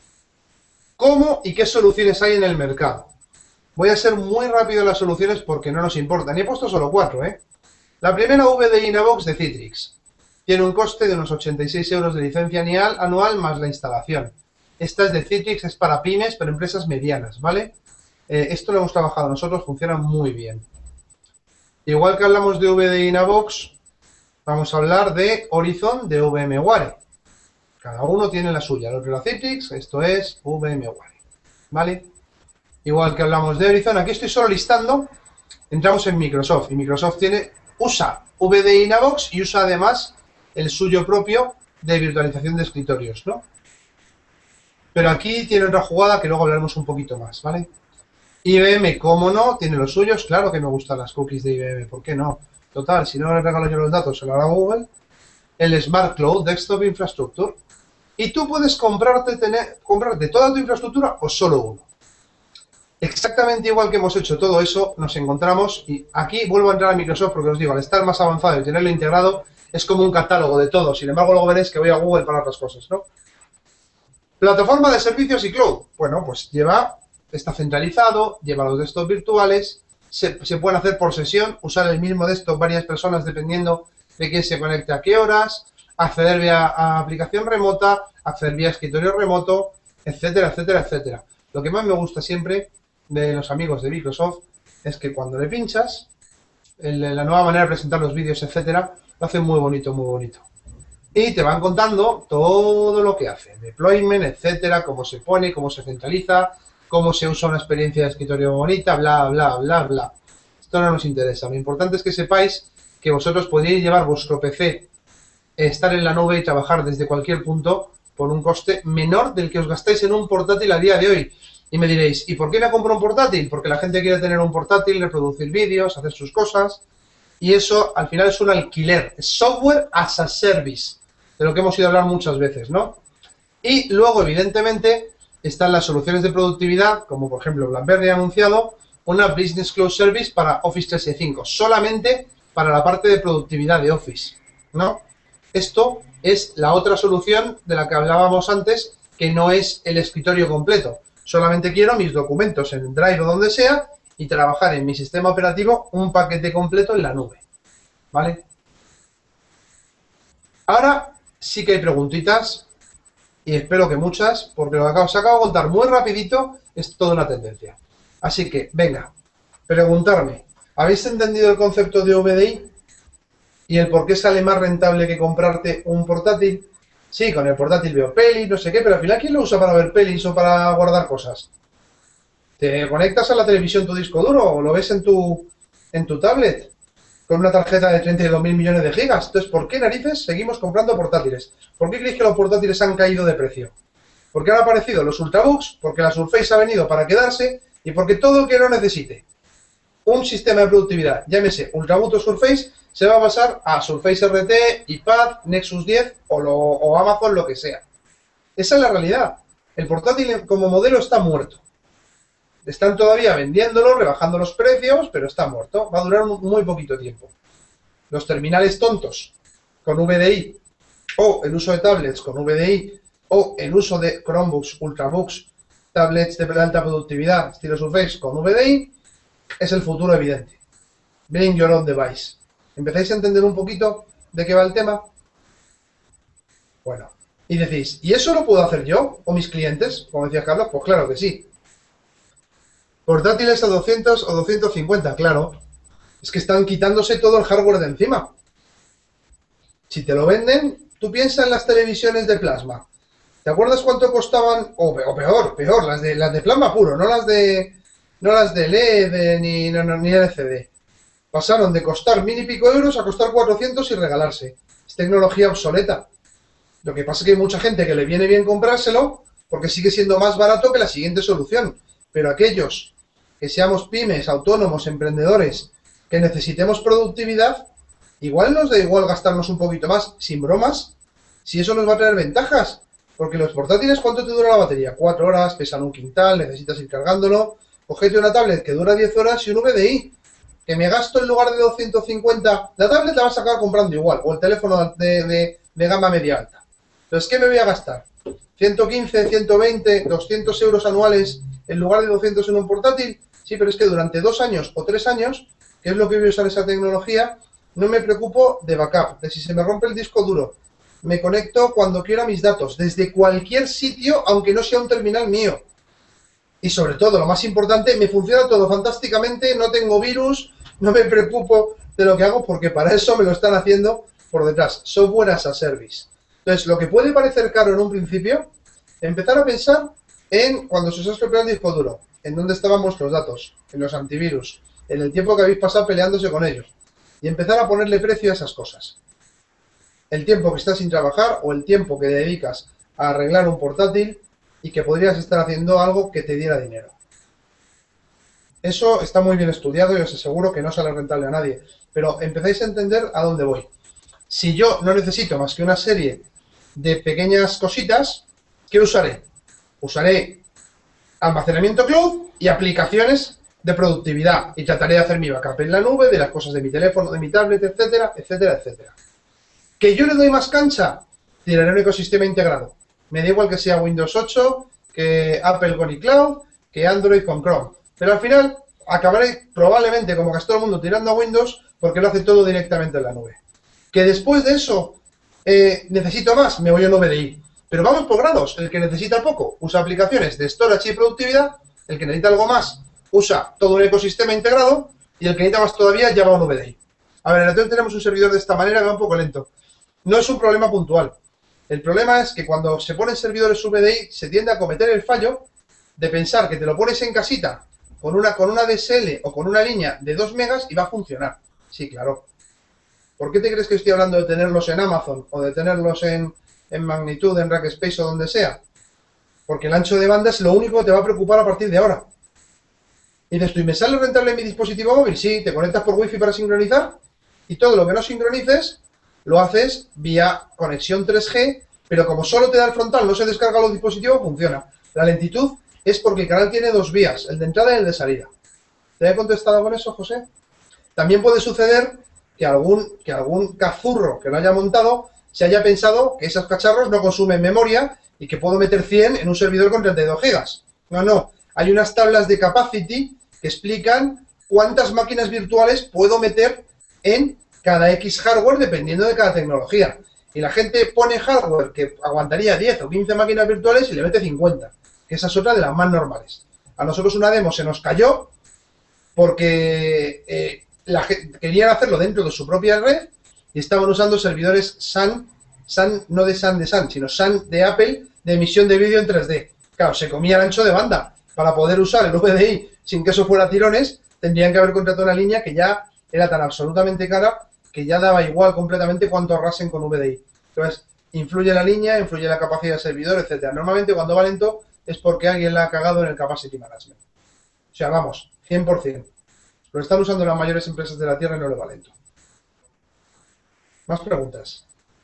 ¿Cómo y qué soluciones hay en el mercado? Voy a ser muy rápido en las soluciones porque no nos importan. Y he puesto solo cuatro, ¿eh? La primera, V D I Inabox de Citrix. Tiene un coste de unos ochenta y seis euros de licencia anual más la instalación. Esta es de Citrix, es para pymes, pero empresas medianas, ¿vale? Eh, esto lo hemos trabajado nosotros, funciona muy bien. Igual que hablamos de V D I Inabox, vamos a hablar de Horizon de VMware. Cada uno tiene la suya. El otro era Citrix, esto es VMware, ¿vale? Igual que hablamos de Horizon, aquí estoy solo listando, entramos en Microsoft, y Microsoft tiene, usa V D I Inabox y usa además el suyo propio de virtualización de escritorios, ¿no? Pero aquí tiene otra jugada que luego hablaremos un poquito más, ¿vale? I B M, ¿cómo no? Tiene los suyos, claro que me gustan las cookies de I B M, ¿por qué no? Total, si no le regalo yo los datos, se lo hará Google. El Smart Cloud Desktop Infrastructure. Y tú puedes comprarte, tener, comprarte toda tu infraestructura o solo uno. Exactamente igual que hemos hecho todo eso, nos encontramos, y aquí vuelvo a entrar a Microsoft porque os digo, al estar más avanzado y tenerlo integrado, es como un catálogo de todo. Sin embargo, luego veréis que voy a Google para otras cosas, ¿no? Plataforma de servicios y cloud. Bueno, pues lleva, está centralizado, lleva los desktops virtuales, se, se pueden hacer por sesión, usar el mismo desktop varias personas dependiendo de quién se conecte a qué horas, acceder vía a aplicación remota, acceder vía escritorio remoto, etcétera, etcétera, etcétera. Lo que más me gusta siempre de los amigos de Microsoft es que cuando le pinchas, el, la nueva manera de presentar los vídeos, etcétera, lo hacen muy bonito, muy bonito. Y te van contando todo lo que hace, deployment, etcétera, cómo se pone, cómo se centraliza, cómo se usa una experiencia de escritorio bonita, bla, bla, bla, bla. Esto no nos interesa. Lo importante es que sepáis que vosotros podéis llevar vuestro P C, estar en la nube y trabajar desde cualquier punto por un coste menor del que os gastáis en un portátil a día de hoy. Y me diréis, ¿y por qué me compro un portátil? Porque la gente quiere tener un portátil, reproducir vídeos, hacer sus cosas. Y eso al final es un alquiler, es software as a service, de lo que hemos ido a hablar muchas veces, ¿no? Y luego, evidentemente, están las soluciones de productividad, como por ejemplo BlackBerry ha anunciado, una Business Cloud Service para Office trescientos sesenta y cinco, solamente para la parte de productividad de Office, ¿no? Esto es la otra solución de la que hablábamos antes, que no es el escritorio completo. Solamente quiero mis documentos en Drive o donde sea y trabajar en mi sistema operativo un paquete completo en la nube, ¿vale? Ahora sí que hay preguntitas y espero que muchas, porque lo que os acabo de contar muy rapidito es toda una tendencia. Así que, venga, preguntarme, ¿habéis entendido el concepto de V D I? ¿Y el por qué sale más rentable que comprarte un portátil? Sí, con el portátil veo pelis, no sé qué, pero al final, ¿quién lo usa para ver pelis o para guardar cosas? ¿Te conectas a la televisión tu disco duro o lo ves en tu, en tu tablet con una tarjeta de treinta y dos mil millones de gigas? Entonces, ¿por qué narices seguimos comprando portátiles? ¿Por qué creéis que los portátiles han caído de precio? ¿Por qué han aparecido los Ultrabooks? Porque la Surface ha venido para quedarse y porque todo el que no necesite un sistema de productividad, llámese Ultrabook o Surface, se va a pasar a Surface R T, iPad, Nexus diez o, lo, o Amazon, lo que sea. Esa es la realidad. El portátil como modelo está muerto. Están todavía vendiéndolo, rebajando los precios, pero está muerto. Va a durar un, muy poquito tiempo. Los terminales tontos con V D I o el uso de tablets con V D I o el uso de Chromebooks, Ultrabooks, tablets de alta productividad, estilo Surface con V D I, es el futuro evidente. Bring your own device. ¿Empezáis a entender un poquito de qué va el tema? Bueno, y decís, ¿y eso lo puedo hacer yo o mis clientes? Como decía Carlos, pues claro que sí. Portátiles a doscientos o doscientos cincuenta, claro. Es que están quitándose todo el hardware de encima. Si te lo venden, tú piensas en las televisiones de plasma. ¿Te acuerdas cuánto costaban? O, o peor, peor, las de, las de plasma puro, no las de no las de L E D ni, no, no, ni L C D. Pasaron de costar mil y pico euros a costar cuatrocientos y regalarse. Es tecnología obsoleta. Lo que pasa es que hay mucha gente que le viene bien comprárselo porque sigue siendo más barato que la siguiente solución. Pero aquellos que seamos pymes, autónomos, emprendedores, que necesitemos productividad, igual nos da igual gastarnos un poquito más, sin bromas, si eso nos va a traer ventajas. Porque los portátiles, ¿cuánto te dura la batería? Cuatro horas, pesan un quintal, necesitas ir cargándolo. Cogete una tablet que dura diez horas y un V D I. Que me gasto en lugar de doscientos cincuenta, la tablet la vas a acabar comprando igual, o el teléfono de, de, de gama media alta. Entonces, ¿qué me voy a gastar? ¿ciento quince, ciento veinte, doscientos euros anuales en lugar de doscientos en un portátil? Sí, pero es que durante dos años o tres años, que es lo que voy a usar esa tecnología, no me preocupo de backup, de si se me rompe el disco duro. Me conecto cuando quiera mis datos, desde cualquier sitio, aunque no sea un terminal mío. Y sobre todo, lo más importante, me funciona todo fantásticamente, no tengo virus, no me preocupo de lo que hago porque para eso me lo están haciendo por detrás. Software as a service. Entonces, lo que puede parecer caro en un principio, empezar a pensar en cuando se os ha estropeado el disco duro, en dónde estaban vuestros datos, en los antivirus, en el tiempo que habéis pasado peleándose con ellos. Y empezar a ponerle precio a esas cosas. El tiempo que estás sin trabajar o el tiempo que dedicas a arreglar un portátil y que podrías estar haciendo algo que te diera dinero. Eso está muy bien estudiado y os aseguro que no sale rentable a nadie. Pero empezáis a entender a dónde voy. Si yo no necesito más que una serie de pequeñas cositas, ¿qué usaré? Usaré almacenamiento cloud y aplicaciones de productividad. Y trataré de hacer mi backup en la nube, de las cosas de mi teléfono, de mi tablet, etcétera, etcétera, etcétera. ¿Que yo le doy más cancha? Tiraré un ecosistema integrado. Me da igual que sea Windows ocho, que Apple con iCloud, que Android con Chrome. Pero al final acabaré probablemente, como casi todo el mundo, tirando a Windows porque lo hace todo directamente en la nube. Que después de eso eh, necesito más, me voy a un V D I. Pero vamos por grados. El que necesita poco usa aplicaciones de storage y productividad. El que necesita algo más usa todo un ecosistema integrado. Y el que necesita más todavía ya va a un V D I. A ver, entonces tenemos un servidor de esta manera que va un poco lento. No es un problema puntual. El problema es que cuando se ponen servidores V D I se tiende a cometer el fallo de pensar que te lo pones en casita con una, con una D S L o con una línea de dos megas y va a funcionar. Sí, claro. ¿Por qué te crees que estoy hablando de tenerlos en Amazon o de tenerlos en, en Magnitude, en Rackspace o donde sea? porque el ancho de banda es lo único que te va a preocupar a partir de ahora. Y dices tú, ¿y me sale rentable en mi dispositivo móvil? Sí, te conectas por wifi para sincronizar y todo lo que no sincronices lo haces vía conexión tres G, pero como solo te da el frontal, no se descarga los dispositivos, funciona. La lentitud es porque el canal tiene dos vías, el de entrada y el de salida. ¿Te he contestado con eso, José? También puede suceder que algún, que algún cazurro que lo haya montado se haya pensado que esos cacharros no consumen memoria y que puedo meter cien en un servidor con treinta y dos gigas. No, no. Hay unas tablas de capacity que explican cuántas máquinas virtuales puedo meter en cada X hardware dependiendo de cada tecnología. Y la gente pone hardware que aguantaría diez o quince máquinas virtuales y le mete cincuenta, que esa es otra de las más normales. A nosotros una demo se nos cayó porque eh, la gente, querían hacerlo dentro de su propia red y estaban usando servidores S A N, S A N no de S A N de S A N, sino S A N de Apple de emisión de vídeo en tres D. Claro, se comía el ancho de banda. Para poder usar el V D I sin que eso fuera tirones, tendrían que haber contratado una línea que ya era tan absolutamente cara que ya daba igual completamente cuánto ahorrasen con V D I. Entonces, influye la línea, influye la capacidad del servidor, etcétera. Normalmente cuando va lento es porque alguien la ha cagado en el capacity management. O sea, vamos, cien por cien. Lo están usando las mayores empresas de la Tierra y no le va lento. ¿Más preguntas?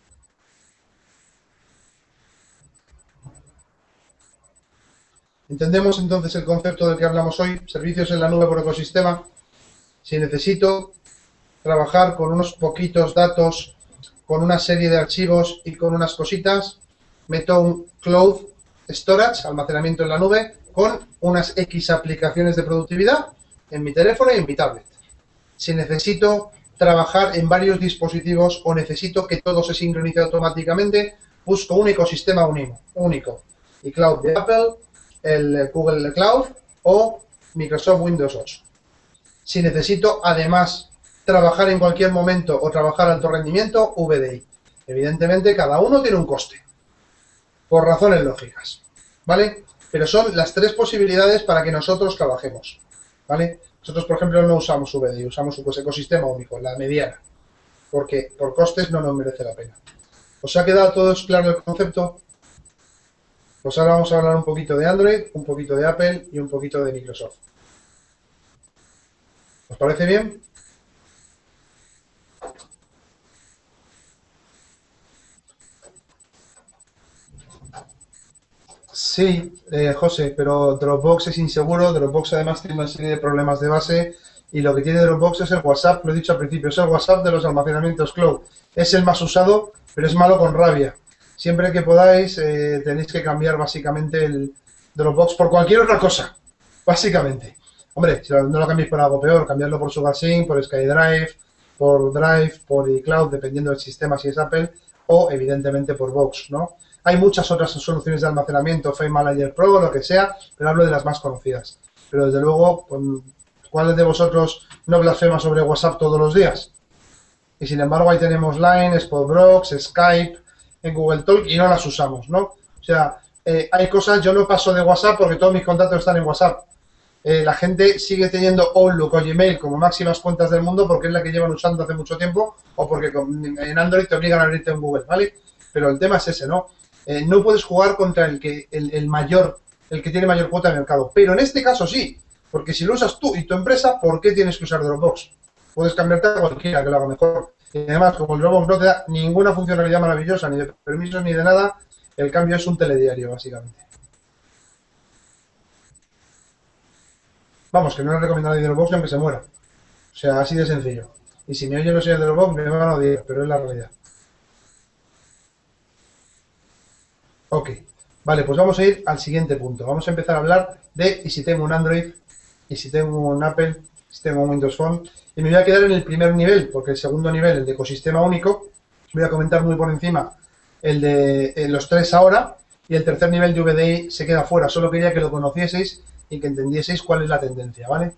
Entendemos entonces el concepto del que hablamos hoy, servicios en la nube por ecosistema. Si necesito trabajar con unos poquitos datos, con una serie de archivos y con unas cositas, meto un cloud storage, almacenamiento en la nube, con unas X aplicaciones de productividad en mi teléfono y en mi tablet. Si necesito trabajar en varios dispositivos o necesito que todo se sincronice automáticamente, busco un ecosistema único. Y cloud de Apple, el Google Cloud o Microsoft Windows ocho. Si necesito, además, trabajar en cualquier momento o trabajar a alto rendimiento, V D I. Evidentemente, cada uno tiene un coste, por razones lógicas, ¿vale? Pero son las tres posibilidades para que nosotros trabajemos, ¿vale? Nosotros, por ejemplo, no usamos V D I, usamos un ecosistema único, la mediana, porque por costes no nos merece la pena. ¿Os ha quedado todo claro el concepto? Pues ahora vamos a hablar un poquito de Android, un poquito de Apple y un poquito de Microsoft. ¿Os parece bien? Sí, eh, José, pero Dropbox es inseguro. Dropbox además tiene una serie de problemas de base y lo que tiene Dropbox es el WhatsApp, lo he dicho al principio, es el WhatsApp de los almacenamientos cloud. Es el más usado, pero es malo con rabia. Siempre que podáis eh, tenéis que cambiar básicamente el Dropbox por cualquier otra cosa, básicamente. Hombre, si no lo cambiéis por algo peor, cambiarlo por SugarSync, por SkyDrive, por Drive, por iCloud, dependiendo del sistema si es Apple, o evidentemente por Box, ¿no? Hay muchas otras soluciones de almacenamiento, File Manager Pro, lo que sea, pero hablo de las más conocidas. Pero desde luego, ¿cuáles de vosotros no blasfema sobre WhatsApp todos los días? Y sin embargo ahí tenemos Line, Spotbox, Skype, en Google Talk y no las usamos, ¿no? O sea, eh, hay cosas, yo no paso de WhatsApp porque todos mis contactos están en WhatsApp. Eh, la gente sigue teniendo Outlook o Gmail como máximas cuentas del mundo porque es la que llevan usando hace mucho tiempo o porque con, en Android te obligan a abrirte en Google, ¿vale? Pero el tema es ese, ¿no? Eh, no puedes jugar contra el que el, el mayor, el que tiene mayor cuota de mercado. Pero en este caso sí, porque si lo usas tú y tu empresa, ¿por qué tienes que usar Dropbox? Puedes cambiarte a cualquiera que lo haga mejor. Y además, como el Dropbox no te da ninguna funcionalidad maravillosa, ni de permisos ni de nada, el cambio es un telediario, básicamente. Vamos, que no le recomiendo a nadie Dropbox aunque se muera. O sea, así de sencillo. Y si me oyen los señores de Dropbox, me van a odiar, pero es la realidad. Ok, vale, pues vamos a ir al siguiente punto. Vamos a empezar a hablar de y si tengo un Android, y si tengo un Apple, si tengo un Windows Phone. Y me voy a quedar en el primer nivel, porque el segundo nivel, el de ecosistema único, voy a comentar muy por encima el de eh, los tres ahora, y el tercer nivel de V D I se queda fuera. Solo quería que lo conocieseis y que entendieseis cuál es la tendencia, ¿vale?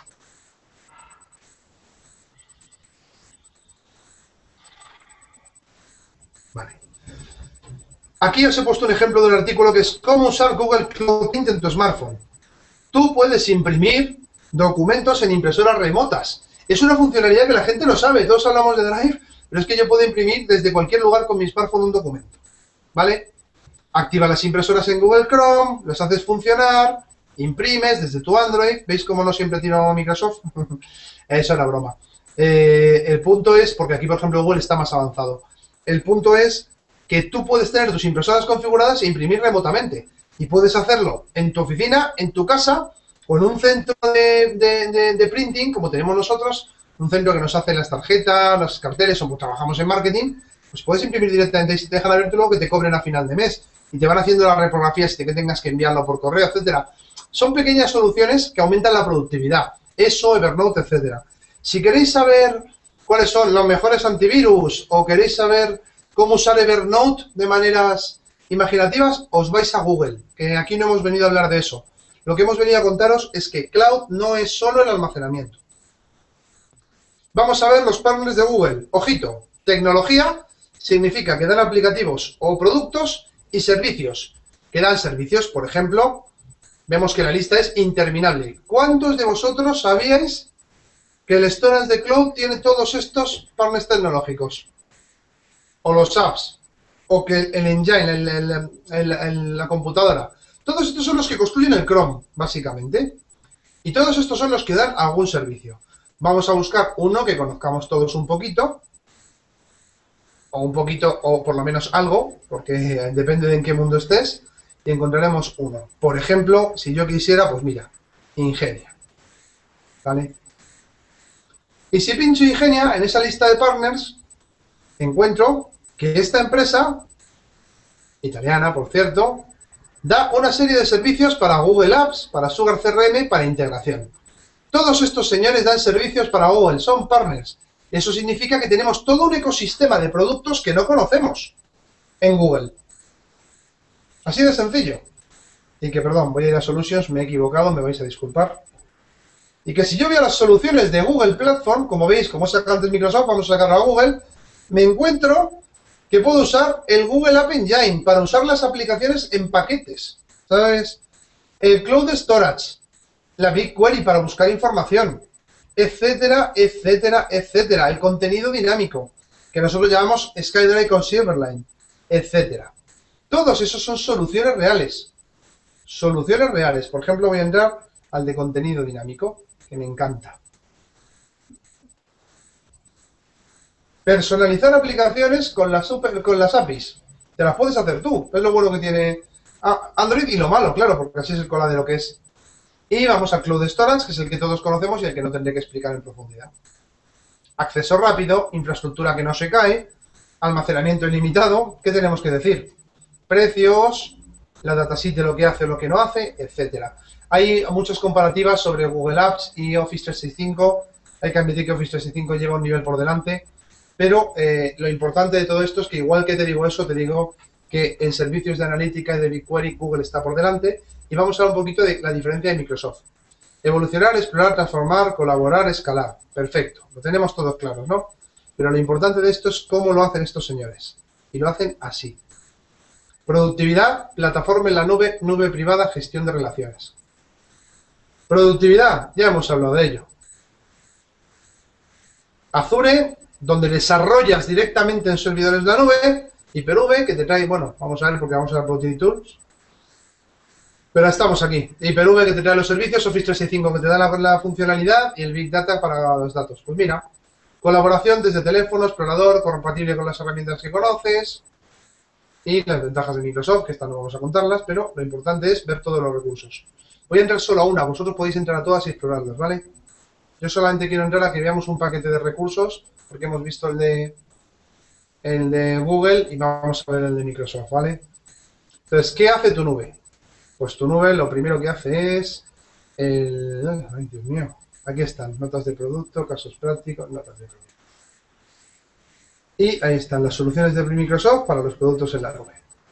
Vale. Aquí os he puesto un ejemplo del artículo que es cómo usar Google Cloud Print en tu smartphone. Tú puedes imprimir documentos en impresoras remotas. Es una funcionalidad que la gente no sabe. Todos hablamos de Drive, pero es que yo puedo imprimir desde cualquier lugar con mi smartphone un documento, ¿vale? Activa las impresoras en Google Chrome, las haces funcionar, imprimes desde tu Android. ¿Veis cómo no siempre tiro Microsoft? Eso era broma. Eh, el punto es, porque aquí, por ejemplo, Google está más avanzado. El punto es que tú puedes tener tus impresoras configuradas e imprimir remotamente. Y puedes hacerlo en tu oficina, en tu casa, o en un centro de, de, de, de printing, como tenemos nosotros, un centro que nos hace las tarjetas, los carteles, o trabajamos en marketing, pues puedes imprimir directamente y si te dejan abierto luego que te cobren a final de mes. Y te van haciendo la reprografía si que tengas que enviarlo por correo, etcétera. Son pequeñas soluciones que aumentan la productividad. Eso, Evernote, etcétera. Si queréis saber cuáles son los mejores antivirus o queréis saber cómo usar Evernote de maneras imaginativas, os vais a Google, que aquí no hemos venido a hablar de eso. Lo que hemos venido a contaros es que Cloud no es solo el almacenamiento. Vamos a ver los partners de Google. Ojito, tecnología significa que dan aplicativos o productos y servicios. Que dan servicios, por ejemplo, vemos que la lista es interminable. ¿Cuántos de vosotros sabíais que el storage de Cloud tiene todos estos partners tecnológicos? O los apps, o que el engine, el, el, el, el, la computadora. Todos estos son los que construyen el Chrome, básicamente. Y todos estos son los que dan algún servicio. Vamos a buscar uno que conozcamos todos un poquito. O un poquito, o por lo menos algo, porque depende de en qué mundo estés. Y encontraremos uno. Por ejemplo, si yo quisiera, pues mira, Ingenia. ¿Vale? Y si pincho Ingenia, en esa lista de partners, encuentro que esta empresa, italiana, por cierto, da una serie de servicios para Google Apps, para Sugar C R M, para integración. Todos estos señores dan servicios para Google, son partners. Eso significa que tenemos todo un ecosistema de productos que no conocemos en Google. Así de sencillo. Y que, perdón, voy a ir a Solutions, me he equivocado, me vais a disculpar. Y que si yo veo las soluciones de Google Platform, como veis, como he sacado antes Microsoft, vamos a sacarlo a Google, me encuentro que puedo usar el Google App Engine para usar las aplicaciones en paquetes, ¿sabes? El Cloud Storage, la BigQuery para buscar información, etcétera, etcétera, etcétera. El contenido dinámico, que nosotros llamamos SkyDrive con Silverline, etcétera. Todos esos son soluciones reales. Soluciones reales. Por ejemplo, voy a entrar al de contenido dinámico, que me encanta. Personalizar aplicaciones con las, super, con las A P Is. Te las puedes hacer tú. Es lo bueno que tiene Android y lo malo, claro, porque así es el coladero que es. Y vamos al Cloud Storage, que es el que todos conocemos y el que no tendré que explicar en profundidad. Acceso rápido, infraestructura que no se cae, almacenamiento ilimitado. ¿Qué tenemos que decir? Precios, la datasheet de lo que hace o lo que no hace, etcétera. Hay muchas comparativas sobre Google Apps y Office trescientos sesenta y cinco. Hay que admitir que Office trescientos sesenta y cinco lleva un nivel por delante. Pero eh, lo importante de todo esto es que igual que te digo eso, te digo que en servicios de analítica y de BigQuery Google está por delante. Y vamos a hablar un poquito de la diferencia de Microsoft. Evolucionar, explorar, transformar, colaborar, escalar. Perfecto, lo tenemos todos claros, ¿no? Pero lo importante de esto es cómo lo hacen estos señores. Y lo hacen así. Productividad, plataforma en la nube, nube privada, gestión de relaciones. Productividad, ya hemos hablado de ello. Azure, donde desarrollas directamente en servidores de la nube. Hyper-V, que te trae, bueno, vamos a ver porque vamos a ver Productivity Tools. Pero estamos aquí. Hyper-V, que te trae los servicios, Office trescientos sesenta y cinco, que te da la, la funcionalidad, y el Big Data para los datos. Pues mira, colaboración desde teléfono, explorador, compatible con las herramientas que conoces, y las ventajas de Microsoft, que estas no vamos a contarlas, pero lo importante es ver todos los recursos. Voy a entrar solo a una, vosotros podéis entrar a todas y explorarlas, ¿vale? Yo solamente quiero entrar a que veamos un paquete de recursos, porque hemos visto el de, el de Google y vamos a ver el de Microsoft, ¿vale? Entonces, ¿qué hace tu nube? Pues tu nube lo primero que hace es el... Ay, Dios mío. Aquí están, notas de producto, casos prácticos, notas de producto. Y ahí están las soluciones de Microsoft para los productos en la nube.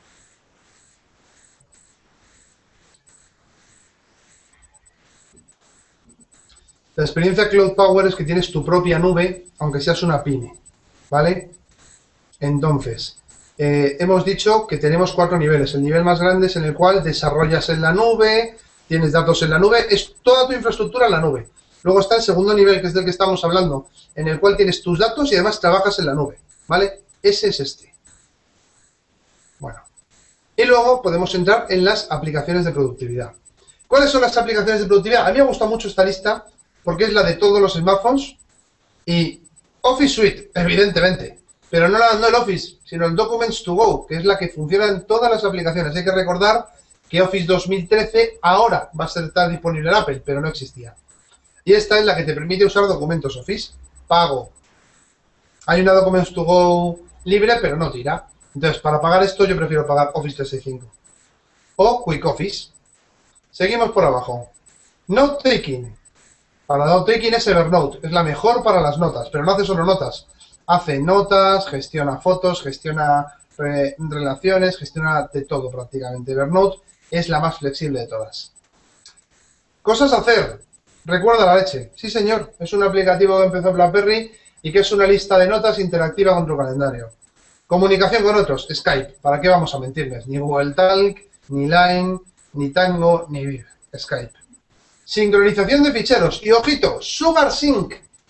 La experiencia Cloud Power es que tienes tu propia nube, aunque seas una pyme, ¿vale? Entonces, eh, hemos dicho que tenemos cuatro niveles. El nivel más grande es en el cual desarrollas en la nube, tienes datos en la nube, es toda tu infraestructura en la nube. Luego está el segundo nivel, que es del que estamos hablando, en el cual tienes tus datos y además trabajas en la nube, ¿vale? Ese es este. Bueno, Y luego podemos entrar en las aplicaciones de productividad. ¿Cuáles son las aplicaciones de productividad? A mí me gusta mucho esta lista porque es la de todos los smartphones y Office Suite, evidentemente. Pero no, la, no el Office, sino el Documents to Go, que es la que funciona en todas las aplicaciones. Hay que recordar que Office dos mil trece ahora va a estar disponible en Apple, pero no existía. Y esta es la que te permite usar documentos Office. Pago. Hay una Documents to Go libre, pero no tira. Entonces, para pagar esto yo prefiero pagar Office trescientos sesenta y cinco. O Quick Office. Seguimos por abajo. Note Taking. Para Note Taking es Evernote. Es la mejor para las notas, pero no hace solo notas. Hace notas, gestiona fotos, gestiona re relaciones, gestiona de todo prácticamente. Evernote es la más flexible de todas. Cosas a hacer. Recuerda la leche. Sí, señor. Es un aplicativo que empezó en BlackBerry y que es una lista de notas interactiva con tu calendario. Comunicación con otros. Skype. ¿Para qué vamos a mentirles? Ni Google Talk, ni Line, ni Tango, ni Viv. Skype. Sincronización de ficheros. Y ojito, SugarSync.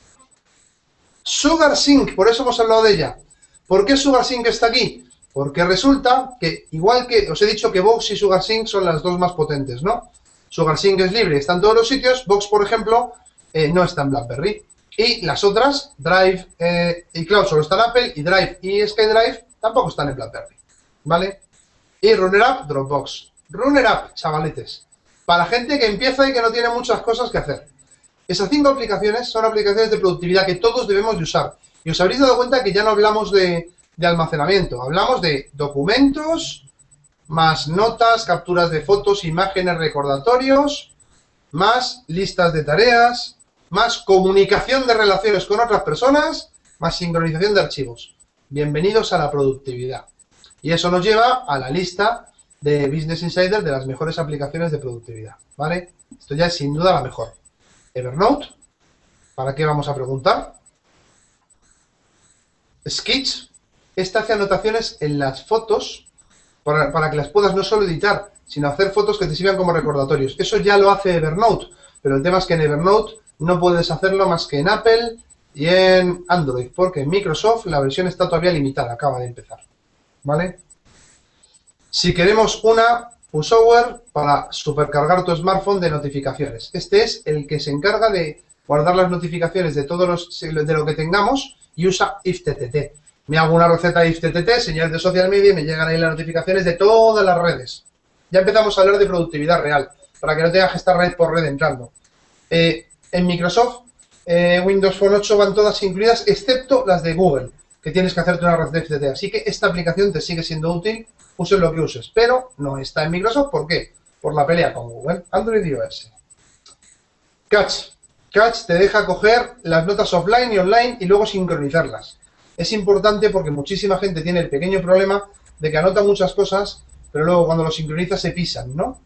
SugarSync, por eso hemos hablado de ella. ¿Por qué SugarSync está aquí? Porque resulta que, igual que os he dicho que Box y SugarSync son las dos más potentes, ¿no? SugarSync es libre, está en todos los sitios. Box, por ejemplo, eh, no está en BlackBerry. Y las otras, Drive eh, y Cloud, solo está en Apple. Y Drive y SkyDrive tampoco están en BlackBerry. ¿Vale? Y RunnerUp, Dropbox. RunnerUp, chavaletes. Para gente que empieza y que no tiene muchas cosas que hacer. Esas cinco aplicaciones son aplicaciones de productividad que todos debemos de usar. Y os habréis dado cuenta que ya no hablamos de, de almacenamiento. Hablamos de documentos, más notas, capturas de fotos, imágenes, recordatorios, más listas de tareas, más comunicación de relaciones con otras personas, más sincronización de archivos. Bienvenidos a la productividad. Y eso nos lleva a la lista de Business Insider de las mejores aplicaciones de productividad, ¿vale? Esto ya es sin duda la mejor. Evernote, ¿para qué vamos a preguntar? Sketch, esta hace anotaciones en las fotos para, para que las puedas no solo editar, sino hacer fotos que te sirvan como recordatorios. Eso ya lo hace Evernote, pero el tema es que en Evernote no puedes hacerlo más que en Apple y en Android, porque en Microsoft la versión está todavía limitada, acaba de empezar, ¿vale? Si queremos una, un software para supercargar tu smartphone de notificaciones. Este es el que se encarga de guardar las notificaciones de todos los de lo que tengamos y usa IFTTT. Me hago una receta de IFTTT, señal de social media, y me llegan ahí las notificaciones de todas las redes. Ya empezamos a hablar de productividad real, para que no tengas que estar red por red entrando. Eh, en Microsoft, eh, Windows Phone ocho van todas incluidas, excepto las de Google, que tienes que hacerte una red de IFTTT. Así que esta aplicación te sigue siendo útil, uses lo que uses, pero no está en Microsoft. ¿Por qué? Por la pelea con Google, Android y iOS. Catch. Catch te deja coger las notas offline y online y luego sincronizarlas. Es importante porque muchísima gente tiene el pequeño problema de que anota muchas cosas, pero luego cuando lo sincroniza se pisan, ¿no?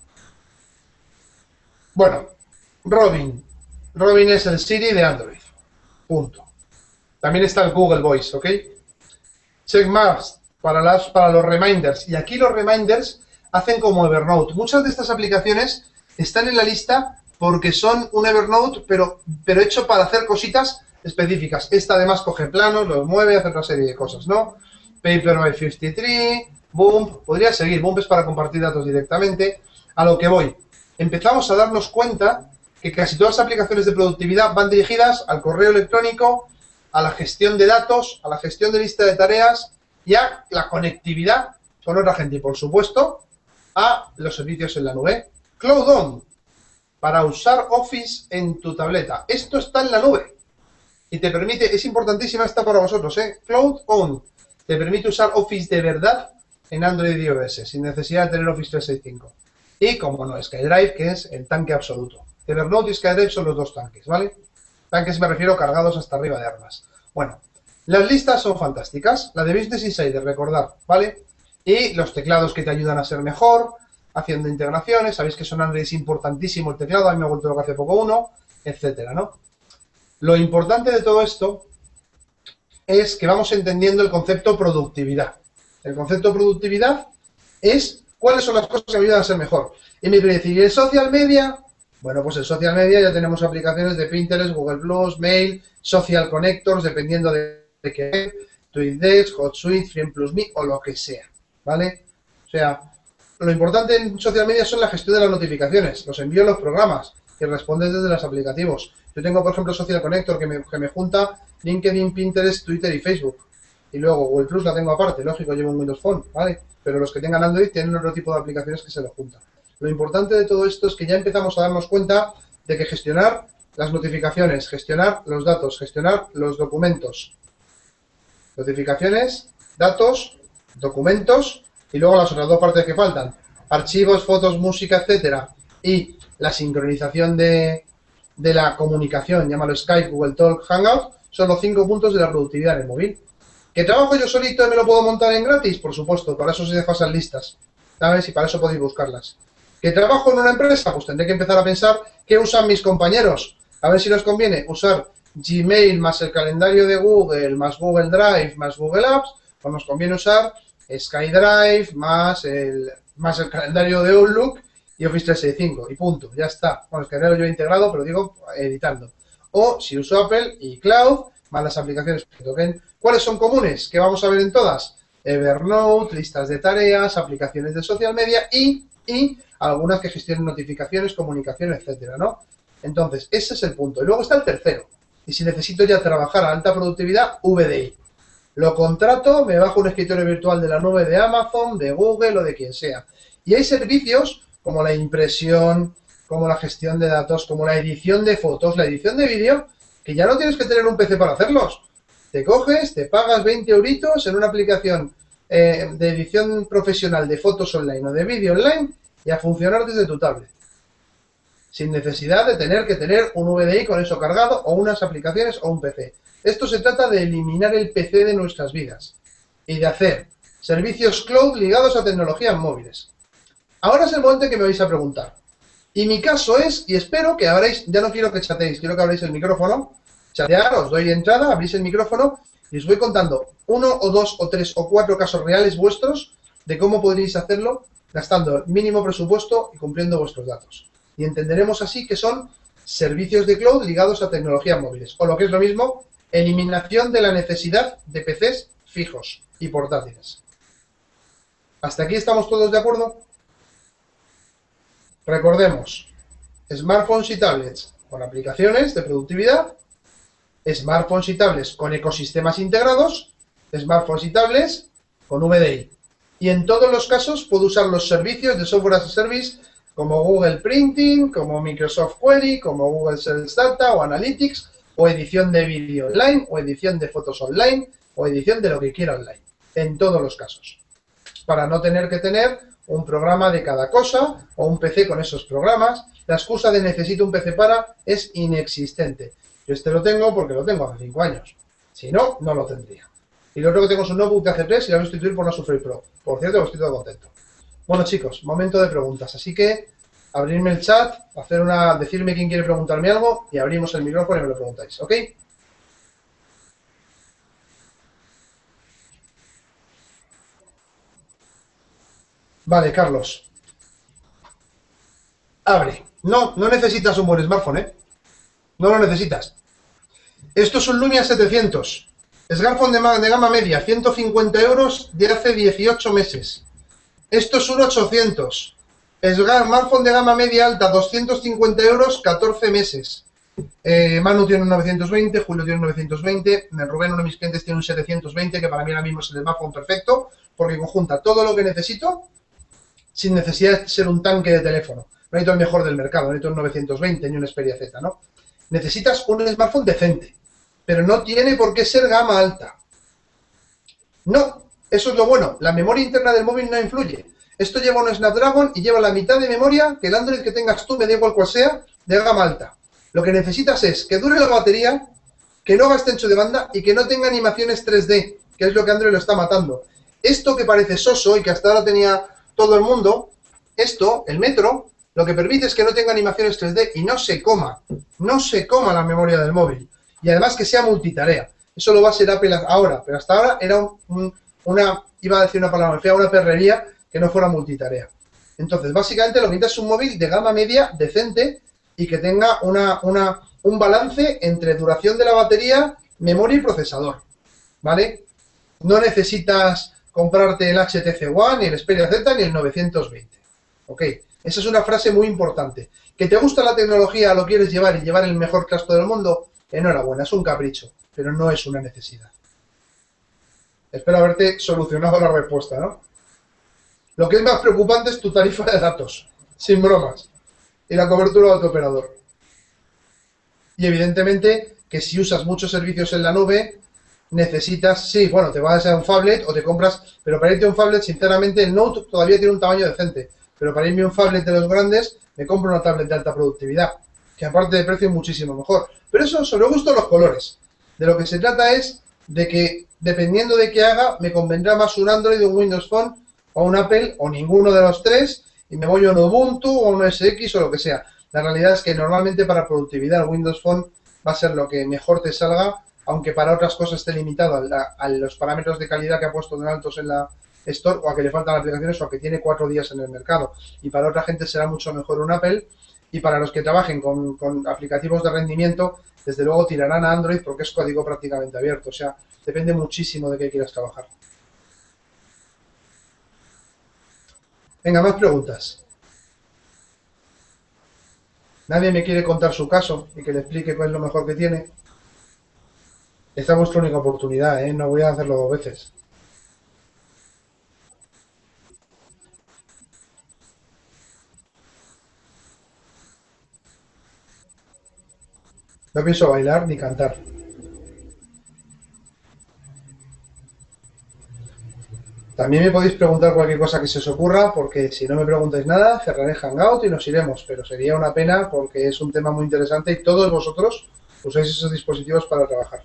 Bueno, Robin. Robin es el Siri de Android. Punto. También está el Google Voice, ¿ok? Checkmarks para, las, para los reminders. Y aquí los reminders hacen como Evernote. Muchas de estas aplicaciones están en la lista porque son un Evernote, pero, pero hecho para hacer cositas específicas. Esta además coge planos, los mueve, hace otra serie de cosas, ¿no? Paper by cincuenta y tres, Boom, podría seguir. Boom es para compartir datos directamente. A lo que voy. Empezamos a darnos cuenta que casi todas las aplicaciones de productividad van dirigidas al correo electrónico, a la gestión de datos, a la gestión de lista de tareas y a la conectividad con otra gente. Y, por supuesto, a los servicios en la nube. Cloud On, para usar Office en tu tableta. Esto está en la nube y te permite, es importantísima esta para vosotros, ¿eh? Cloud On, te permite usar Office de verdad en Android y iOS, sin necesidad de tener Office trescientos sesenta y cinco. Y, como no, SkyDrive, que es el tanque absoluto. Evernote y SkyDrive son los dos tanques, ¿vale? Tanques me refiero cargados hasta arriba de armas. Bueno, las listas son fantásticas. La de Business Insider, recordad, ¿vale? Y los teclados que te ayudan a ser mejor, haciendo integraciones. Sabéis que son Android, es importantísimo el teclado, a mí me ha vuelto loco hace poco uno, etcétera, ¿no? Lo importante de todo esto es que vamos entendiendo el concepto productividad. El concepto productividad es cuáles son las cosas que me ayudan a ser mejor. Y me quiere decir, ¿y el social media? Bueno, pues en social media ya tenemos aplicaciones de Pinterest, Google Plus, Mail, Social Connectors, dependiendo de, de qué, TweetDesk, HotSuite, FriendPlusMe o lo que sea, ¿vale? O sea, lo importante en social media son la gestión de las notificaciones, los envíos a los programas y respondes desde los aplicativos. Yo tengo, por ejemplo, Social Connector que me, que me junta LinkedIn, Pinterest, Twitter y Facebook. Y luego Google Plus la tengo aparte, lógico, llevo un Windows Phone, ¿vale? Pero los que tengan Android tienen otro tipo de aplicaciones que se lo juntan. Lo importante de todo esto es que ya empezamos a darnos cuenta de que gestionar las notificaciones, gestionar los datos, gestionar los documentos. Notificaciones, datos, documentos y luego las otras dos partes que faltan. Archivos, fotos, música, etcétera. Y la sincronización de, de la comunicación, llámalo Skype, Google Talk, Hangout, son los cinco puntos de la productividad en el móvil. ¿Que trabajo yo solito y me lo puedo montar en gratis? Por supuesto, para eso se dejan esas listas, ¿sabes? Y para eso podéis buscarlas. ¿Que trabajo en una empresa? Pues tendré que empezar a pensar qué usan mis compañeros. A ver si nos conviene usar Gmail más el calendario de Google, más Google Drive, más Google Apps, o nos conviene usar SkyDrive más el, más el calendario de Outlook y Office trescientos sesenta y cinco, y punto, ya está. Bueno, el calendario yo he integrado, pero digo editando. O si uso Apple y Cloud, más las aplicaciones que toquen. ¿Cuáles son comunes? ¿Qué vamos a ver en todas? Evernote, listas de tareas, aplicaciones de social media y, y algunas que gestionen notificaciones, comunicación, etcétera, ¿no? Entonces, ese es el punto. Y luego está el tercero. Y si necesito ya trabajar a alta productividad, V D I. Lo contrato, me bajo un escritorio virtual de la nube de Amazon, de Google o de quien sea. Y hay servicios como la impresión, como la gestión de datos, como la edición de fotos, la edición de vídeo, que ya no tienes que tener un P C para hacerlos. Te coges, te pagas veinte euritos en una aplicación eh, de edición profesional de fotos online o de vídeo online y a funcionar desde tu tablet. Sin necesidad de tener que tener un V D I con eso cargado o unas aplicaciones o un P C. Esto se trata de eliminar el P C de nuestras vidas y de hacer servicios cloud ligados a tecnologías móviles. Ahora es el momento en que me vais a preguntar. Y mi caso es, y espero que abráis, ya no quiero que chateéis, quiero que abráis el micrófono, chatear, os doy entrada, abrís el micrófono y os voy contando uno o dos o tres o cuatro casos reales vuestros de cómo podréis hacerlo gastando el mínimo presupuesto y cumpliendo vuestros datos. Y entenderemos así que son servicios de cloud ligados a tecnologías móviles. O lo que es lo mismo, eliminación de la necesidad de P Cs fijos y portátiles. ¿Hasta aquí estamos todos de acuerdo? Recordemos, smartphones y tablets con aplicaciones de productividad, smartphones y tablets con ecosistemas integrados, smartphones y tablets con V D I. Y en todos los casos puedo usar los servicios de software as a service como Google Printing, como Microsoft Query, como Google Sales Data o Analytics, o edición de vídeo online, o edición de fotos online, o edición de lo que quiera online. En todos los casos. Para no tener que tener un programa de cada cosa o un P C con esos programas. La excusa de necesito un P C para es inexistente. Yo este lo tengo porque lo tengo hace cinco años. Si no, no lo tendría. Y lo otro que tengo es un notebook de H P y lo voy a sustituir por una Surface Pro. Por cierto, estoy todo contento. Bueno, chicos, momento de preguntas. Así que abrirme el chat, hacer una, decirme quién quiere preguntarme algo y abrimos el micrófono y me lo preguntáis, ¿ok? Vale, Carlos. Abre. No, no necesitas un buen smartphone, ¿eh? No lo necesitas. Esto es un Lumia setecientos. Smartphone de, de gama media, ciento cincuenta euros de hace dieciocho meses. Esto es un ochocientos. Smartphone de gama media alta, doscientos cincuenta euros, catorce meses. Eh, Manu tiene un novecientos veinte, Julio tiene un novecientos veinte, Rubén, uno de mis clientes, tiene un setecientos veinte, que para mí ahora mismo es el smartphone perfecto, porque conjunta todo lo que necesito sin necesidad de ser un tanque de teléfono. No necesito el mejor del mercado, no necesito un novecientos veinte ni un Xperia Z, ¿no? Necesitas un smartphone decente, pero no tiene por qué ser gama alta. No, eso es lo bueno. La memoria interna del móvil no influye. Esto lleva un Snapdragon y lleva la mitad de memoria que el Android que tengas tú, me da igual cual sea, de gama alta. Lo que necesitas es que dure la batería, que no gaste ancho de banda y que no tenga animaciones tres D, que es lo que Android lo está matando. Esto que parece soso y que hasta ahora tenía todo el mundo, esto, el Metro, lo que permite es que no tenga animaciones tres D y no se coma, no se coma la memoria del móvil. Y además que sea multitarea. Eso lo va a ser Apple ahora, pero hasta ahora era un, un, una, iba a decir una palabra fea, una perrería que no fuera multitarea. Entonces, básicamente lo que necesitas es un móvil de gama media decente y que tenga una, una, un balance entre duración de la batería, memoria y procesador, ¿vale? No necesitas comprarte el H T C One, ni el Xperia Z, ni el novecientos veinte. ¿Ok? Esa es una frase muy importante. ¿Que te gusta la tecnología, lo quieres llevar y llevar el mejor casco del mundo? Enhorabuena, es un capricho, pero no es una necesidad. Espero haberte solucionado la respuesta, ¿no? Lo que es más preocupante es tu tarifa de datos, sin bromas, y la cobertura de tu operador. Y evidentemente que si usas muchos servicios en la nube, necesitas, sí, bueno, te vas a un phablet o te compras, pero para irte a un phablet, sinceramente, el Note todavía tiene un tamaño decente, pero para irme a un phablet de los grandes, me compro una tablet de alta productividad, que aparte de precio es muchísimo mejor. Pero eso, sobre gusto, los colores. De lo que se trata es de que, dependiendo de qué haga, me convendrá más un Android, un Windows Phone, o un Apple, o ninguno de los tres, y me voy a un Ubuntu, o un O S X, o lo que sea. La realidad es que normalmente para productividad el Windows Phone va a ser lo que mejor te salga, aunque para otras cosas esté limitado a, la, a los parámetros de calidad que ha puesto tan altos en la Store, o a que le faltan aplicaciones, o a que tiene cuatro días en el mercado. Y para otra gente será mucho mejor un Apple, y para los que trabajen con, con aplicativos de rendimiento, desde luego tirarán a Android porque es código prácticamente abierto. O sea, depende muchísimo de qué quieras trabajar. Venga, más preguntas. ¿Nadie me quiere contar su caso y que le explique cuál es lo mejor que tiene? Esta es vuestra única oportunidad, ¿eh? No voy a hacerlo dos veces. No pienso bailar ni cantar. También me podéis preguntar cualquier cosa que se os ocurra, porque si no me preguntáis nada, cerraré Hangout y nos iremos. Pero sería una pena porque es un tema muy interesante y todos vosotros usáis esos dispositivos para trabajar.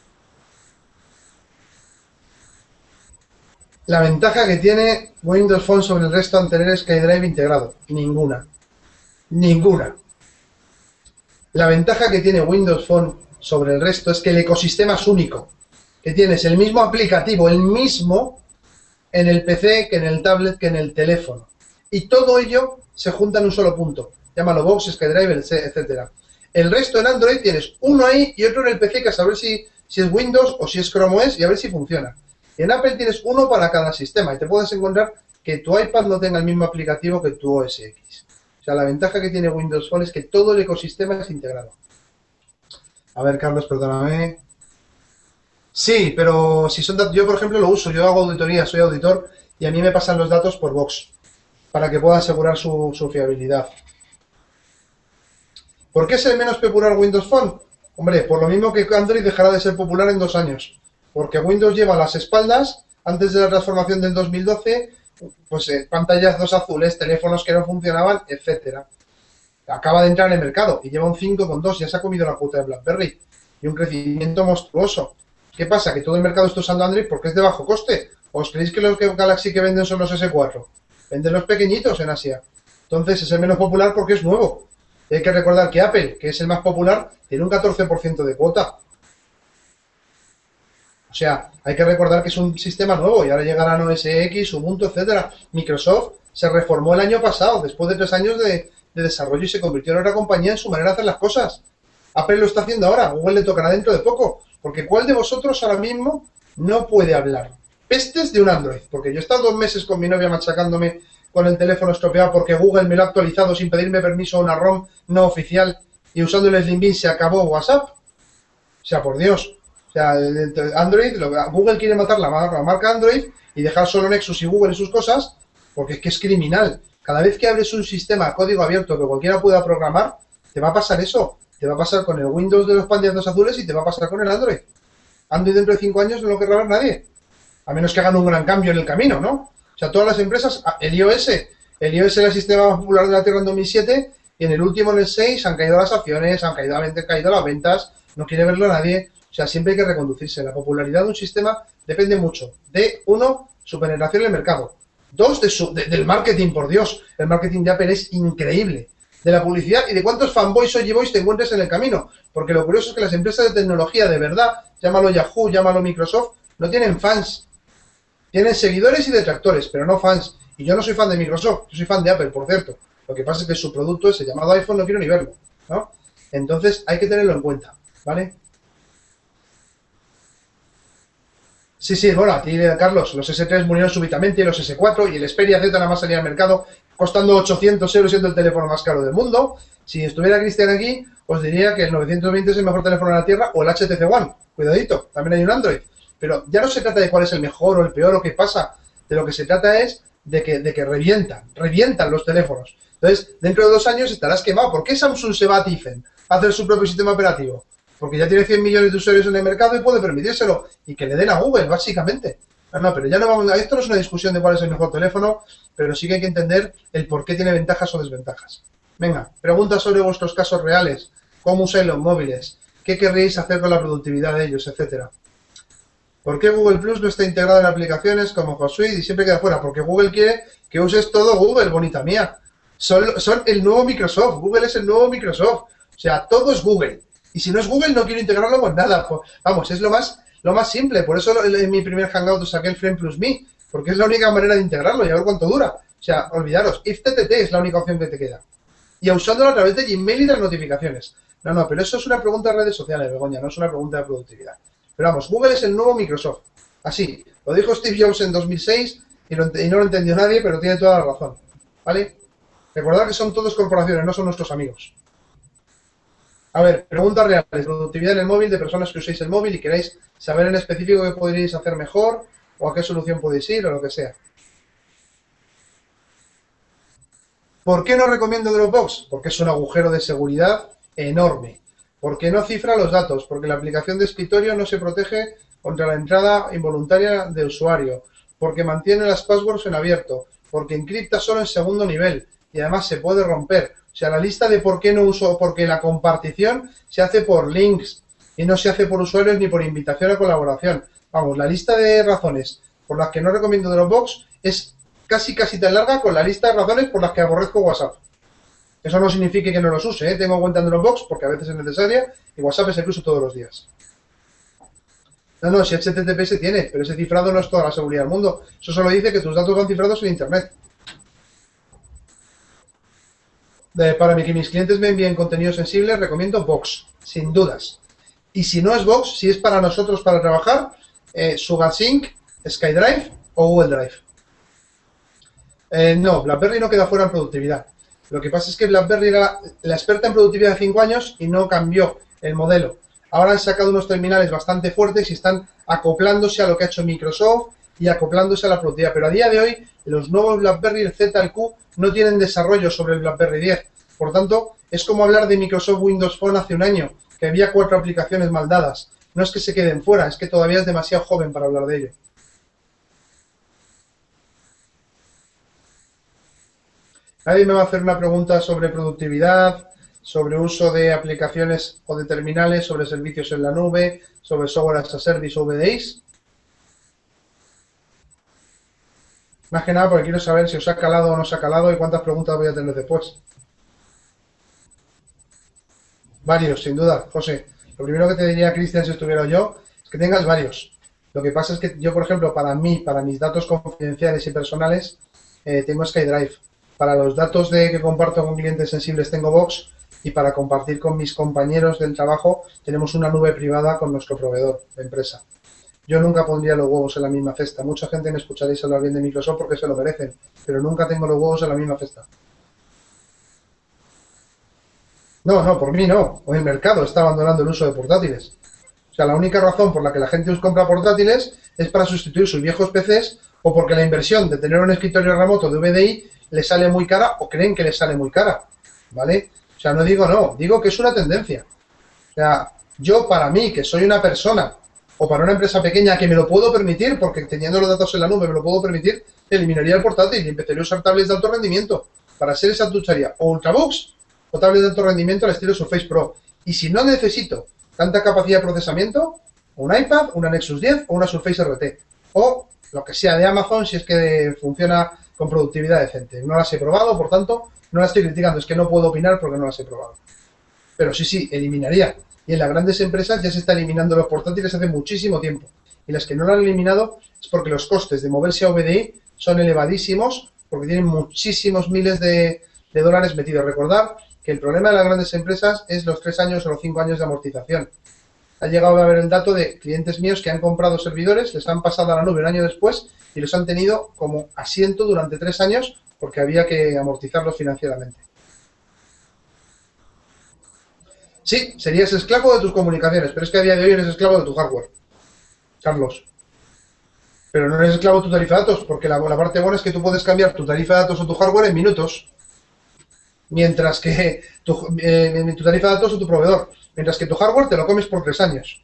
La ventaja que tiene Windows Phone sobre el resto al tener SkyDrive integrado. Ninguna. Ninguna. La ventaja que tiene Windows Phone sobre el resto es que el ecosistema es único. Que tienes el mismo aplicativo, el mismo, en el P C, que en el tablet, que en el teléfono. Y todo ello se junta en un solo punto. Llámalo Box, SkyDrive, etcétera. El resto en Android tienes uno ahí y otro en el P C, que a saber si, si es Windows o si es Chrome O S y a ver si funciona. Y en Apple tienes uno para cada sistema y te puedes encontrar que tu iPad no tenga el mismo aplicativo que tu O S X. O sea, la ventaja que tiene Windows Phone es que todo el ecosistema es integrado. A ver, Carlos, perdóname. Sí, pero si son datos, yo por ejemplo lo uso, yo hago auditoría, soy auditor y a mí me pasan los datos por Box para que pueda asegurar su, su fiabilidad. ¿Por qué es el menos popular Windows Phone? Hombre, por lo mismo que Android dejará de ser popular en dos años. Porque Windows lleva a las espaldas, antes de la transformación del dos mil doce, pues eh, pantallas dos azules, teléfonos que no funcionaban, etcétera. Acaba de entrar en el mercado y lleva un cinco coma dos, ya se ha comido la cuota de BlackBerry y un crecimiento monstruoso. ¿Qué pasa? ¿Que todo el mercado está usando Android porque es de bajo coste? ¿O os creéis que los Galaxy que venden son los ese cuatro? Venden los pequeñitos en Asia. Entonces es el menos popular porque es nuevo. Y hay que recordar que Apple, que es el más popular, tiene un catorce por ciento de cuota. O sea, hay que recordar que es un sistema nuevo y ahora llegarán O S X, Ubuntu, etcétera. Microsoft se reformó el año pasado, después de tres años de, de desarrollo y se convirtió en otra compañía en su manera de hacer las cosas. Apple lo está haciendo ahora, Google le tocará dentro de poco. Porque ¿cuál de vosotros ahora mismo no puede hablar pestes de un Android? Porque yo he estado dos meses con mi novia machacándome con el teléfono estropeado porque Google me lo ha actualizado sin pedirme permiso a una ROM no oficial y usando el Slim Bean se acabó WhatsApp. O sea, por Dios. O sea, Android, Google quiere matar la marca, la marca Android y dejar solo Nexus y Google y sus cosas porque es que es criminal. Cada vez que abres un sistema a código abierto que cualquiera pueda programar, te va a pasar eso. Te va a pasar con el Windows de los pantallas azules y te va a pasar con el Android. Android dentro de cinco años no lo querrá ver nadie. A menos que hagan un gran cambio en el camino, ¿no? O sea, todas las empresas, el iOS, el iOS era el sistema más popular de la Tierra en dos mil siete y en el último, en el seis, han caído las acciones, han caído, han caído las ventas, no quiere verlo nadie. O sea, siempre hay que reconducirse. La popularidad de un sistema depende mucho de, uno, su penetración en el mercado. Dos, de su, de, del marketing, por Dios. El marketing de Apple es increíble. De la publicidad y de cuántos fanboys o G-boys te encuentres en el camino. Porque lo curioso es que las empresas de tecnología de verdad, llámalo Yahoo, llámalo Microsoft, no tienen fans. Tienen seguidores y detractores, pero no fans. Y yo no soy fan de Microsoft, yo soy fan de Apple, por cierto. Lo que pasa es que su producto ese llamado iPhone no quiero ni verlo, ¿no? Entonces hay que tenerlo en cuenta, ¿vale? Sí, sí, bueno, a ti, Carlos, los ese tres murieron súbitamente y los ese cuatro y el Xperia Z nada más salía al mercado costando ochocientos euros siendo el teléfono más caro del mundo. Si estuviera Cristian aquí, os diría que el novecientos veinte es el mejor teléfono de la Tierra o el H T C One. Cuidadito, también hay un Android. Pero ya no se trata de cuál es el mejor o el peor o qué pasa. De lo que se trata es de que, de que revientan, revientan los teléfonos. Entonces, dentro de dos años estarás quemado. ¿Por qué Samsung se va a Tizen a hacer su propio sistema operativo? Porque ya tiene cien millones de usuarios en el mercado y puede permitírselo. Y que le den a Google, básicamente. No, no, pero ya no vamos a... Esto no es una discusión de cuál es el mejor teléfono, pero sí que hay que entender el por qué tiene ventajas o desventajas. Venga, preguntas sobre vuestros casos reales. ¿Cómo usáis los móviles? ¿Qué querríais hacer con la productividad de ellos? Etcétera. ¿Por qué Google Plus no está integrado en aplicaciones como HotSuite y siempre queda fuera? Porque Google quiere que uses todo Google, bonita mía. Son, son el nuevo Microsoft. Google es el nuevo Microsoft. O sea, todo es Google. Y si no es Google, no quiero integrarlo con nada. Pues, vamos, es lo más, lo más simple. Por eso en mi primer Hangout saqué el Friend Plus Me. Porque es la única manera de integrarlo y a ver cuánto dura. O sea, olvidaros, if T T T es la única opción que te queda. Y usándolo a través de Gmail y las notificaciones. No, no, pero eso es una pregunta de redes sociales, Begoña, no es una pregunta de productividad. Pero vamos, Google es el nuevo Microsoft. Así, lo dijo Steve Jobs en dos mil seis y, lo, y no lo entendió nadie, pero tiene toda la razón. ¿Vale? Recordad que son todos corporaciones, no son nuestros amigos. A ver, preguntas reales. Productividad en el móvil de personas que uséis el móvil y queráis saber en específico qué podríais hacer mejor o a qué solución podéis ir o lo que sea. ¿Por qué no recomiendo Dropbox? Porque es un agujero de seguridad enorme. Porque no cifra los datos, porque la aplicación de escritorio no se protege contra la entrada involuntaria de usuario, porque mantiene las passwords en abierto, porque encripta solo en segundo nivel y además se puede romper. O sea, la lista de por qué no uso, porque la compartición se hace por links y no se hace por usuarios ni por invitación a colaboración. Vamos, la lista de razones por las que no recomiendo Dropbox es casi casi tan larga con la lista de razones por las que aborrezco WhatsApp. Eso no significa que no los use, ¿eh? Tengo cuenta en Dropbox porque a veces es necesaria y WhatsApp es el que uso todos los días. No, no, si H T T P S tiene, pero ese cifrado no es toda la seguridad del mundo. Eso solo dice que tus datos van cifrados en Internet. De, para que mis clientes me envíen contenido sensible, recomiendo Box, sin dudas. Y si no es Box, si es para nosotros para trabajar, eh, SugarSync, SkyDrive o Google Drive. Eh, no, BlackBerry no queda fuera en productividad. Lo que pasa es que BlackBerry era la experta en productividad de cinco años y no cambió el modelo. Ahora han sacado unos terminales bastante fuertes y están acoplándose a lo que ha hecho Microsoft y acoplándose a la productividad. Pero a día de hoy, los nuevos BlackBerry, el Z, el Q, no tienen desarrollo sobre el BlackBerry diez. Por tanto, es como hablar de Microsoft Windows Phone hace un año, que había cuatro aplicaciones mal dadas. No es que se queden fuera, es que todavía es demasiado joven para hablar de ello. Nadie me va a hacer una pregunta sobre productividad, sobre uso de aplicaciones o de terminales, sobre servicios en la nube, sobre software as a service o V D Is. Más que nada porque quiero saber si os ha calado o no os ha calado y cuántas preguntas voy a tener después. Varios, sin duda, José. Lo primero que te diría, Cristian, si estuviera yo, es que tengas varios. Lo que pasa es que yo, por ejemplo, para mí, para mis datos confidenciales y personales, eh, tengo SkyDrive. Para los datos de que comparto con clientes sensibles tengo Box y para compartir con mis compañeros del trabajo tenemos una nube privada con nuestro proveedor de empresa. Yo nunca pondría los huevos en la misma cesta. Mucha gente me escucharéis hablar bien de Microsoft porque se lo merecen, pero nunca tengo los huevos en la misma cesta. No, no, por mí no. O el mercado está abandonando el uso de portátiles. O sea, la única razón por la que la gente os compra portátiles es para sustituir sus viejos P Cs o porque la inversión de tener un escritorio remoto de V D I le sale muy cara o creen que le sale muy cara, ¿vale? O sea, no digo no, digo que es una tendencia. O sea, yo para mí, que soy una persona, o para una empresa pequeña que me lo puedo permitir, porque teniendo los datos en la nube me lo puedo permitir, eliminaría el portátil y empezaría a usar tablets de alto rendimiento para hacer esa ducharía, o Ultrabooks, o tablets de alto rendimiento al estilo Surface Pro. Y si no necesito tanta capacidad de procesamiento, un iPad, una Nexus diez o una Surface R T, o lo que sea de Amazon si es que funciona con productividad decente. No las he probado, por tanto, no las estoy criticando, es que no puedo opinar porque no las he probado. Pero sí, sí, eliminaría. Y en las grandes empresas ya se está eliminando los portátiles hace muchísimo tiempo. Y las que no lo han eliminado es porque los costes de moverse a V D I son elevadísimos, porque tienen muchísimos miles de, de dólares metidos. Recordad que el problema de las grandes empresas es los tres años o los cinco años de amortización. ha llegado a haber el dato de clientes míos que han comprado servidores, les han pasado a la nube un año después y los han tenido como asiento durante tres años porque había que amortizarlos financieramente. Sí, serías esclavo de tus comunicaciones, pero es que a día de hoy eres esclavo de tu hardware, Carlos. Pero no eres esclavo de tu tarifa de datos, porque la, la parte buena es que tú puedes cambiar tu tarifa de datos o tu hardware en minutos. Mientras que tu, eh, tu tarifa de datos o tu proveedor. Mientras que tu hardware te lo comes por tres años.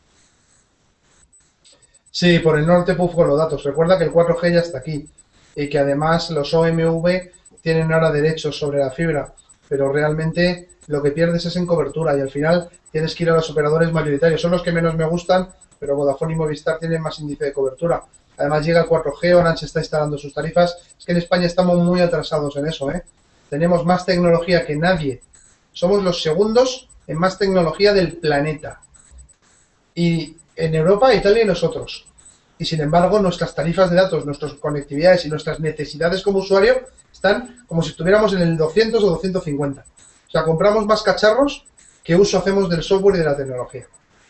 Sí, por el norte puff con los datos. Recuerda que el cuatro G ya está aquí. Y que además los O M V tienen ahora derechos sobre la fibra. Pero realmente lo que pierdes es en cobertura. Y al final tienes que ir a los operadores mayoritarios. Son los que menos me gustan, pero Vodafone y Movistar tienen más índice de cobertura. Además llega el cuatro G, Orange está instalando sus tarifas. Es que en España estamos muy atrasados en eso, ¿eh? Tenemos más tecnología que nadie. Somos los segundos en más tecnología del planeta. Y en Europa, Italia y nosotros. Y sin embargo, nuestras tarifas de datos, nuestras conectividades y nuestras necesidades como usuario están como si estuviéramos en el doscientos o doscientos cincuenta. O sea, compramos más cacharros que uso hacemos del software y de la tecnología.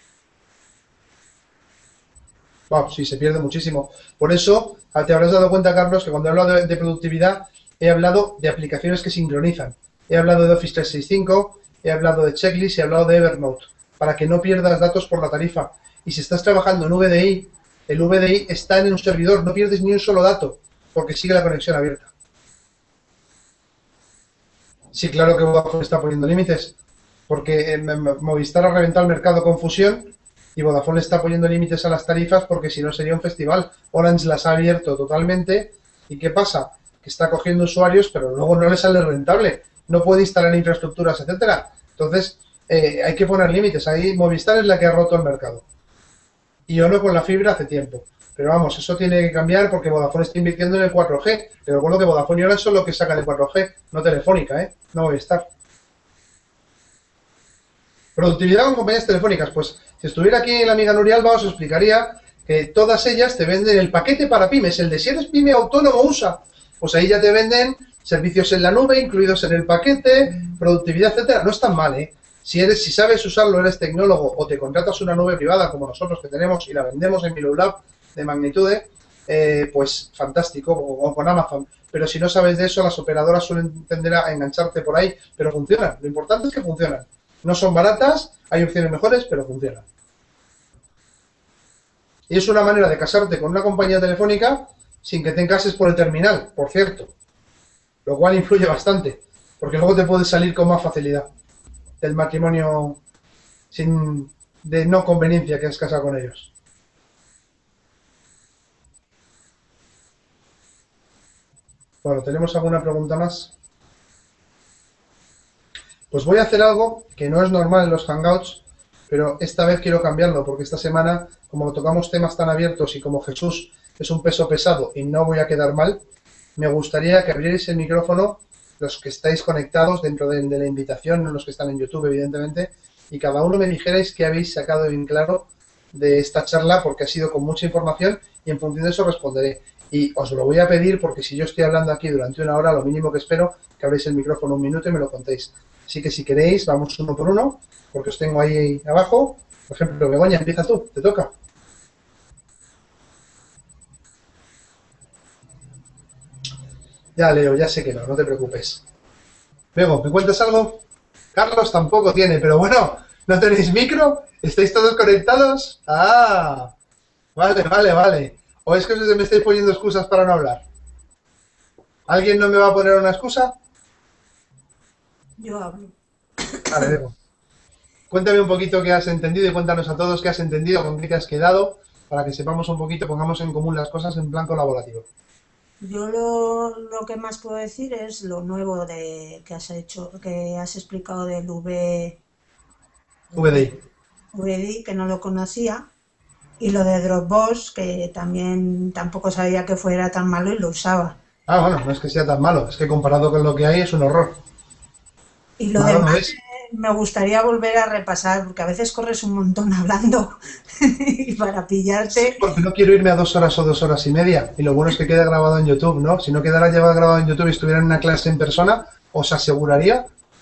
Wow, sí, se pierde muchísimo. Por eso, te habrás dado cuenta, Carlos, que cuando he hablado de, de productividad, he hablado de aplicaciones que sincronizan. He hablado de Office trescientos sesenta y cinco, he hablado de Checklist y he hablado de Evernote, para que no pierdas datos por la tarifa. Y si estás trabajando en V D I, el V D I está en un servidor, no pierdes ni un solo dato, porque sigue la conexión abierta. Sí, claro que Vodafone está poniendo límites, porque Movistar ha reventado el mercado con fusión y Vodafone le está poniendo límites a las tarifas porque si no sería un festival. Orange las ha abierto totalmente. ¿Y qué pasa? Que está cogiendo usuarios, pero luego no le sale rentable. No puede instalar infraestructuras, etcétera. Entonces, eh, hay que poner límites. Ahí Movistar es la que ha roto el mercado. Y yo no con la fibra hace tiempo. Pero vamos, eso tiene que cambiar porque Vodafone está invirtiendo en el cuatro G. Te recuerdo que Vodafone y Orange son los que sacan el cuatro G, no Telefónica, ¿eh? No Movistar. Productividad con compañías telefónicas. Pues si estuviera aquí la amiga Nuria Alba os explicaría que todas ellas te venden el paquete para pymes, el de si eres pyme autónomo usa. Pues ahí ya te venden servicios en la nube, incluidos en el paquete, productividad, etcétera. No es tan mal, ¿eh? Si eres, si sabes usarlo, eres tecnólogo o te contratas una nube privada como nosotros que tenemos y la vendemos en MiluLab de Magnitude, eh, pues fantástico, o, o con Amazon. Pero si no sabes de eso, las operadoras suelen tender a engancharte por ahí, pero funcionan. Lo importante es que funcionan. No son baratas, hay opciones mejores, pero funcionan. Y es una manera de casarte con una compañía telefónica sin que te cases por el terminal, por cierto. Lo cual influye bastante, porque luego te puedes salir con más facilidad del matrimonio sin, de no conveniencia que has casado con ellos. Bueno, ¿tenemos alguna pregunta más? Pues voy a hacer algo que no es normal en los Hangouts, pero esta vez quiero cambiarlo, porque esta semana, como tocamos temas tan abiertos y como Jesús es un peso pesado y no voy a quedar mal, me gustaría que abrierais el micrófono los que estáis conectados dentro de, de la invitación, no los que están en YouTube, evidentemente, y cada uno me dijerais qué habéis sacado bien claro de esta charla, porque ha sido con mucha información y en función de eso responderé. Y os lo voy a pedir porque si yo estoy hablando aquí durante una hora, lo mínimo que espero que abréis el micrófono un minuto y me lo contéis. Así que si queréis, vamos uno por uno, porque os tengo ahí abajo. Por ejemplo, Begoña, empieza tú, te toca. Ya, Leo, ya sé que no, no te preocupes. Bego, ¿me cuentas algo? Carlos tampoco tiene, pero bueno, ¿no tenéis micro? ¿Estáis todos conectados? Ah, vale, vale, vale. ¿O es que me estáis poniendo excusas para no hablar? ¿Alguien no me va a poner una excusa? Yo hablo. Vale, Bego. Cuéntame un poquito qué has entendido y cuéntanos a todos qué has entendido, con qué te has quedado, para que sepamos un poquito, pongamos en común las cosas en plan colaborativo. Yo lo, lo que más puedo decir es lo nuevo de que has hecho, que has explicado del V, V D I. V D I, que no lo conocía, y lo de Dropbox, que también tampoco sabía que fuera tan malo y lo usaba. Ah, bueno, no es que sea tan malo, es que comparado con lo que hay es un horror. Y lo Malo no demás es. me gustaría volver a repasar, porque a veces corres un montón hablando y para pillarte. Porque no quiero irme a dos horas o dos horas y media. Y lo bueno es que queda grabado en YouTube, ¿no? Si no quedara llevado grabado en YouTube y estuviera en una clase en persona, os aseguraría,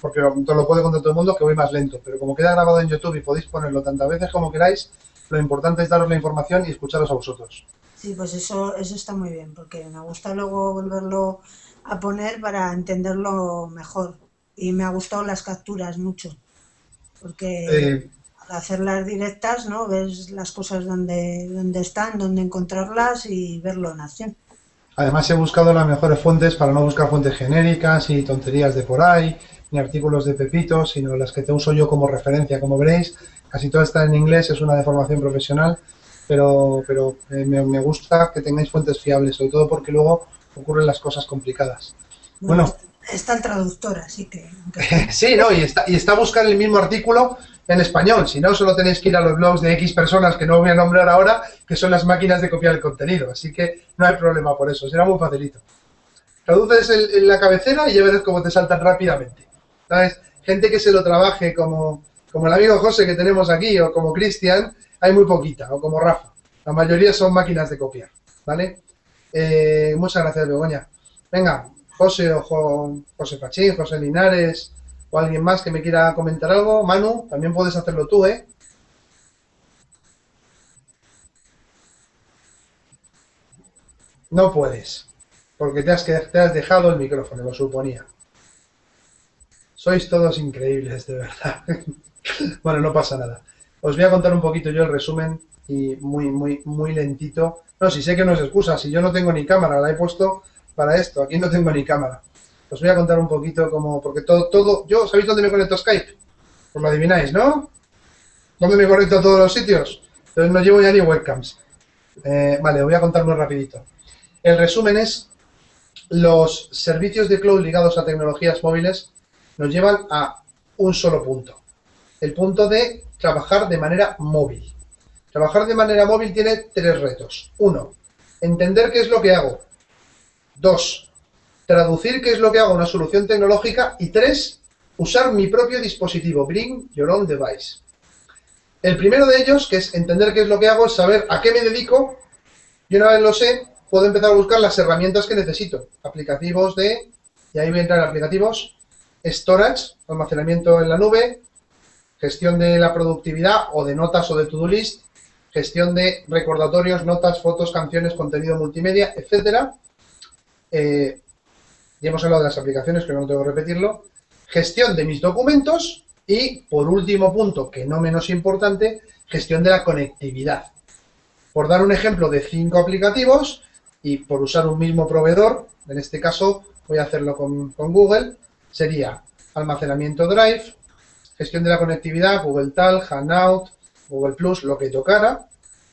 porque te lo puede contar todo el mundo que voy más lento, pero como queda grabado en YouTube y podéis ponerlo tantas veces como queráis, lo importante es daros la información y escucharos a vosotros. Sí, pues eso, eso está muy bien, porque me gusta luego volverlo a poner para entenderlo mejor. Y me ha gustado las capturas mucho, porque Eh, al hacerlas directas, ¿no? Ves las cosas donde, donde están, dónde encontrarlas y verlo en acción. Además he buscado las mejores fuentes para no buscar fuentes genéricas y tonterías de por ahí, ni artículos de Pepito, sino las que te uso yo como referencia. Como veréis, casi todo está en inglés, es una deformación profesional, pero, pero eh, me, me gusta que tengáis fuentes fiables, sobre todo porque luego ocurren las cosas complicadas. Bueno, Bueno, está, está el traductor, así que aunque esté en sí, ¿no? Y está, y está a buscar el mismo artículo en español. Si no, solo tenéis que ir a los blogs de X personas que no voy a nombrar ahora, que son las máquinas de copiar el contenido. Así que no hay problema por eso, será muy facilito. Traduces el, en la cabecera y ya verás cómo te saltan rápidamente. ¿Sabes? Gente que se lo trabaje como, como el amigo José que tenemos aquí, o como Cristian, hay muy poquita, o como Rafa. La mayoría son máquinas de copiar, ¿vale? Eh, muchas gracias, Begoña. Venga, José o Jo- José Pachín, José Linares, o alguien más que me quiera comentar algo. Manu, también puedes hacerlo tú, ¿eh? No puedes, porque te has, que- te has dejado el micrófono, lo suponía. Sois todos increíbles, de verdad. Bueno, no pasa nada. Os voy a contar un poquito yo el resumen y muy, muy, muy lentito. No, si sé que no es excusa, si yo no tengo ni cámara, la he puesto para esto, aquí no tengo ni cámara. Os voy a contar un poquito cómo, porque todo, todo, yo, ¿sabéis dónde me conecto a Skype? Pues lo adivináis, ¿no? ¿Dónde me conecto a todos los sitios? Entonces no llevo ya ni webcams. Eh, vale, os voy a contar muy rapidito. El resumen es, los servicios de cloud ligados a tecnologías móviles nos llevan a un solo punto. El punto de trabajar de manera móvil. Trabajar de manera móvil tiene tres retos. Uno, entender qué es lo que hago. Dos, traducir qué es lo que hago a una solución tecnológica. Y tres, usar mi propio dispositivo. Bring your own device. El primero de ellos, que es entender qué es lo que hago, es saber a qué me dedico. Y una vez lo sé, puedo empezar a buscar las herramientas que necesito. Aplicativos de, y ahí voy a entrar en aplicativos, storage, almacenamiento en la nube, gestión de la productividad o de notas o de to-do list, gestión de recordatorios, notas, fotos, canciones, contenido multimedia, etcétera. Eh, ya hemos hablado de las aplicaciones, que no tengo que repetirlo. Gestión de mis documentos y, por último punto, que no menos importante, gestión de la conectividad. Por dar un ejemplo de cinco aplicativos y por usar un mismo proveedor, en este caso voy a hacerlo con, con Google, sería almacenamiento Drive, gestión de la conectividad, Google Talk, Hangout, Google Plus, lo que tocara.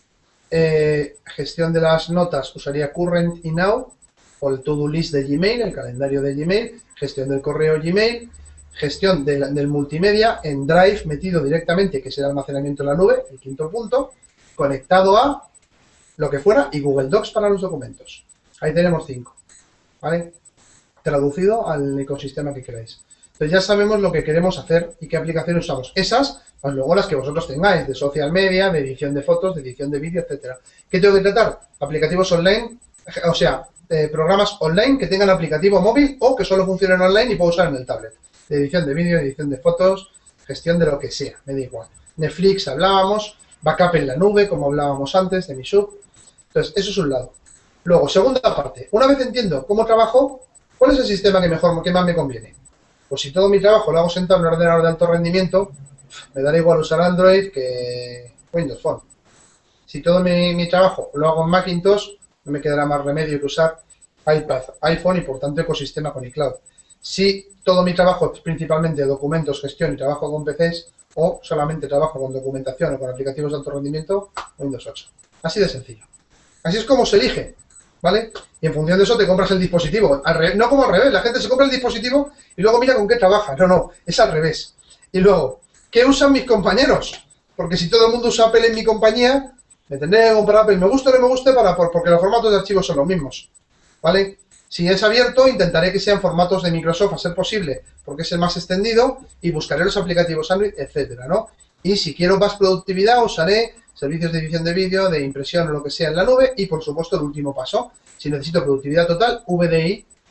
Eh, gestión de las notas, usaría Current y Now, o el To-Do List de Gmail, el calendario de Gmail, gestión del correo Gmail, gestión de la, del multimedia en Drive metido directamente, que es el almacenamiento en la nube, el quinto punto, conectado a lo que fuera, y Google Docs para los documentos. Ahí tenemos cinco, ¿vale? Traducido al ecosistema que queráis. Entonces ya sabemos lo que queremos hacer y qué aplicaciones usamos. Esas, pues luego las que vosotros tengáis, de social media, de edición de fotos, de edición de vídeo, etcétera. ¿Qué tengo que tratar? Aplicativos online, o sea, eh, programas online que tengan aplicativo móvil o que solo funcionen online y puedo usar en el tablet. De edición de vídeo, edición de fotos, gestión de lo que sea, me da igual. Netflix hablábamos, backup en la nube, como hablábamos antes, de mi sub. Entonces, eso es un lado. Luego, segunda parte, una vez entiendo cómo trabajo, ¿cuál es el sistema que mejor, que más me conviene? Pues si todo mi trabajo lo hago sentado en un ordenador de alto rendimiento, me dará igual usar Android que Windows Phone. Si todo mi, mi trabajo lo hago en Macintosh, no me quedará más remedio que usar iPad, iPhone y por tanto ecosistema con iCloud. Si todo mi trabajo es principalmente documentos, gestión y trabajo con P Cs, o solamente trabajo con documentación o con aplicativos de alto rendimiento, Windows ocho. Así de sencillo. Así es como se elige, ¿vale? Y en función de eso te compras el dispositivo. Al revés, no como al revés, la gente se compra el dispositivo y luego mira con qué trabaja. No, no, es al revés. Y luego, ¿qué usan mis compañeros? Porque si todo el mundo usa Apple en mi compañía, me tendré que comprar Apple. Me gusta o no me guste para, porque los formatos de archivos son los mismos, ¿vale? Si es abierto, intentaré que sean formatos de Microsoft a ser posible, porque es el más extendido, y buscaré los aplicativos Android, etcétera, ¿no? Y si quiero más productividad, usaré servicios de edición de vídeo, de impresión o lo que sea en la nube, y por supuesto el último paso, si necesito productividad total, V D I,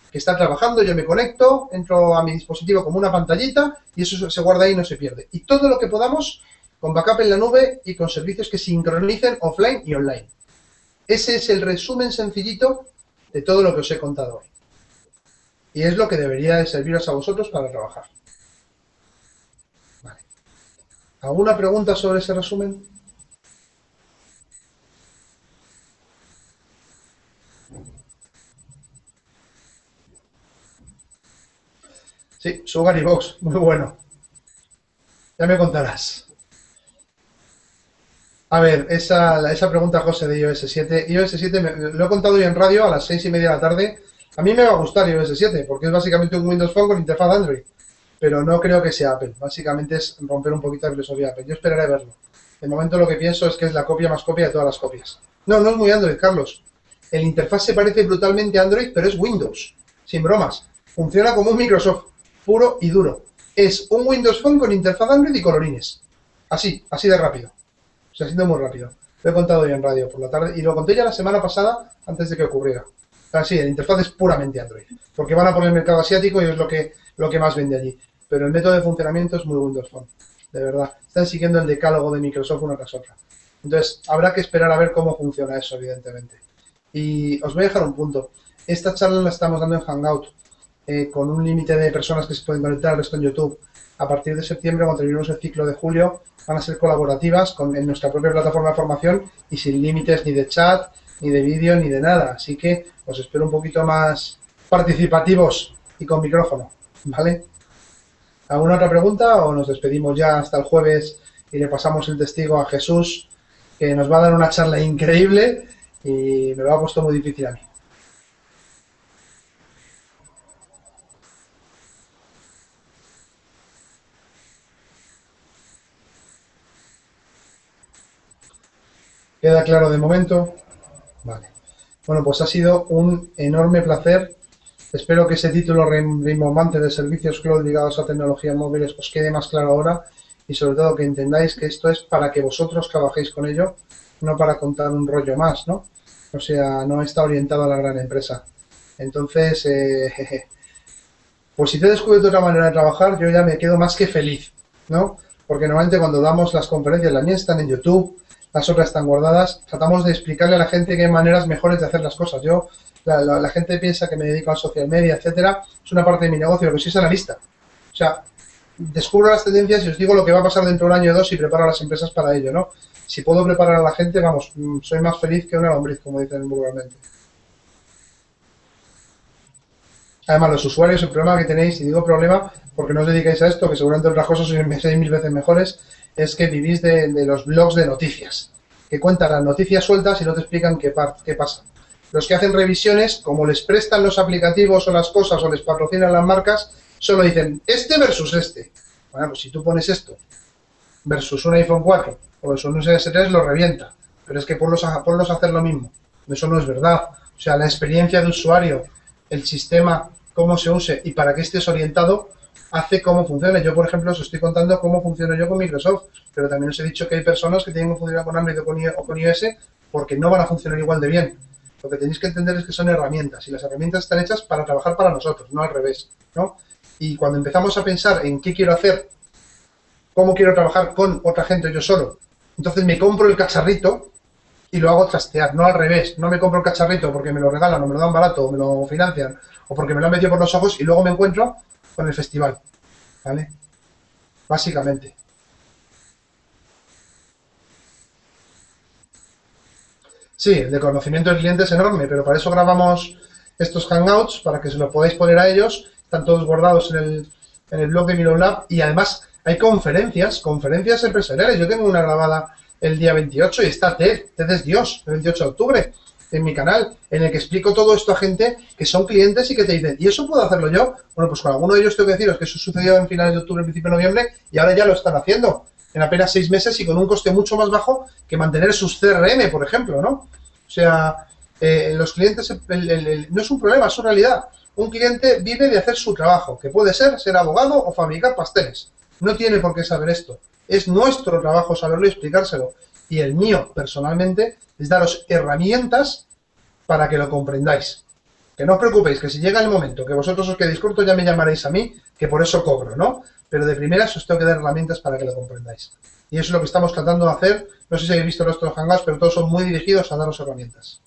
que está trabajando, yo me conecto, entro a mi dispositivo como una pantallita y eso se guarda ahí y no se pierde. Y todo lo que podamos con backup en la nube y con servicios que sincronicen offline y online. Ese es el resumen sencillito de todo lo que os he contado hoy. Y es lo que debería de serviros a vosotros para trabajar. Vale. ¿Alguna pregunta sobre ese resumen? Sí, Sugar y Box, muy bueno. Ya me contarás. A ver, esa, esa pregunta, José, de iOS siete. iOS siete, me, lo he contado hoy en radio a las seis y media de la tarde. A mí me va a gustar iOS siete, porque es básicamente un Windows Phone con interfaz Android. Pero no creo que sea Apple. Básicamente es romper un poquito la filosofía de Apple. Yo esperaré a verlo. De momento lo que pienso es que es la copia más copia de todas las copias. No, no es muy Android, Carlos. El interfaz se parece brutalmente a Android, pero es Windows. Sin bromas. Funciona como un Microsoft. Puro y duro. Es un Windows Phone con interfaz Android y colorines. Así, así de rápido. O sea, ha sido muy rápido. Lo he contado hoy en radio por la tarde y lo conté ya la semana pasada antes de que ocurriera. Ah, sí, el interfaz es puramente Android. Porque van a por el mercado asiático y es lo que, lo que más vende allí. Pero el método de funcionamiento es muy Windows Phone. De verdad. Están siguiendo el decálogo de Microsoft una tras otra. Entonces, habrá que esperar a ver cómo funciona eso, evidentemente. Y os voy a dejar un punto. Esta charla la estamos dando en Hangout. Eh, con un límite de personas que se pueden conectar, esto en YouTube. A partir de septiembre, cuando terminemos el ciclo de julio, van a ser colaborativas con, en nuestra propia plataforma de formación y sin límites ni de chat, ni de vídeo, ni de nada. Así que os espero un poquito más participativos y con micrófono, ¿vale? ¿Alguna otra pregunta o nos despedimos ya hasta el jueves y le pasamos el testigo a Jesús, que nos va a dar una charla increíble y me lo ha puesto muy difícil a mí? ¿Queda claro de momento? Vale. Bueno, pues ha sido un enorme placer. Espero que ese título rimbombante de servicios cloud ligados a tecnologías móviles os quede más claro ahora y sobre todo que entendáis que esto es para que vosotros trabajéis con ello, no para contar un rollo más, ¿no? O sea, no está orientado a la gran empresa. Entonces, eh, jeje. Pues si te he descubierto otra manera de trabajar, yo ya me quedo más que feliz, ¿no? Porque normalmente cuando damos las conferencias, las mías están en YouTube, las otras están guardadas, tratamos de explicarle a la gente que hay maneras mejores de hacer las cosas. Yo, la, la, la gente piensa que me dedico al social media, etcétera, es una parte de mi negocio, lo que soy es analista. O sea, descubro las tendencias y os digo lo que va a pasar dentro de un año o dos y preparo a las empresas para ello, ¿no? Si puedo preparar a la gente, vamos, soy más feliz que una lombriz, como dicen vulgarmente. Además, los usuarios, el problema que tenéis, y digo problema porque no os dedicáis a esto, que seguramente otras cosas sois seis mil veces mejores, es que vivís de, de los blogs de noticias, que cuentan las noticias sueltas y no te explican qué, qué pasa. Los que hacen revisiones, como les prestan los aplicativos o las cosas o les patrocinan las marcas, solo dicen este versus este. Bueno, pues si tú pones esto versus un iPhone cuatro o versus un S tres, lo revienta. Pero es que ponlos a, ponlos a hacer lo mismo. Eso no es verdad. O sea, la experiencia de usuario, el sistema, cómo se use y para qué estés orientado, hace cómo funciona. Yo, por ejemplo, os estoy contando cómo funciona yo con Microsoft, pero también os he dicho que hay personas que tienen que funcionar con Android o con, o con iOS porque no van a funcionar igual de bien. Lo que tenéis que entender es que son herramientas y las herramientas están hechas para trabajar para nosotros, no al revés, ¿no? Y cuando empezamos a pensar en qué quiero hacer, cómo quiero trabajar con otra gente yo solo, entonces me compro el cacharrito y lo hago trastear, no al revés. No me compro el cacharrito porque me lo regalan o me lo dan barato o me lo financian o porque me lo han metido por los ojos y luego me encuentro con el festival, ¿vale? Básicamente. Sí, el de conocimiento del cliente es enorme, pero para eso grabamos estos hangouts, para que se lo podáis poner a ellos. Están todos guardados en el, en el blog de MiloLab y además hay conferencias, conferencias empresariales. Yo tengo una grabada el día veintiocho y está TED, TED es Dios, el veintiocho de octubre, en mi canal, en el que explico todo esto a gente que son clientes y que te dicen, ¿y eso puedo hacerlo yo? Bueno, pues con alguno de ellos tengo que deciros que eso sucedió en finales de octubre, principio de noviembre, y ahora ya lo están haciendo en apenas seis meses y con un coste mucho más bajo que mantener sus C R M, por ejemplo, ¿no? O sea, eh, los clientes, el, el, el, no es un problema, es una realidad. Un cliente vive de hacer su trabajo, que puede ser ser abogado o fabricar pasteles. No tiene por qué saber esto. Es nuestro trabajo saberlo y explicárselo. Y el mío, personalmente, es daros herramientas para que lo comprendáis. Que no os preocupéis, que si llega el momento que vosotros os quedéis cortos ya me llamaréis a mí, que por eso cobro, ¿no? Pero de primeras os tengo que dar herramientas para que lo comprendáis. Y eso es lo que estamos tratando de hacer. No sé si habéis visto los otros hangouts, pero todos son muy dirigidos a daros herramientas.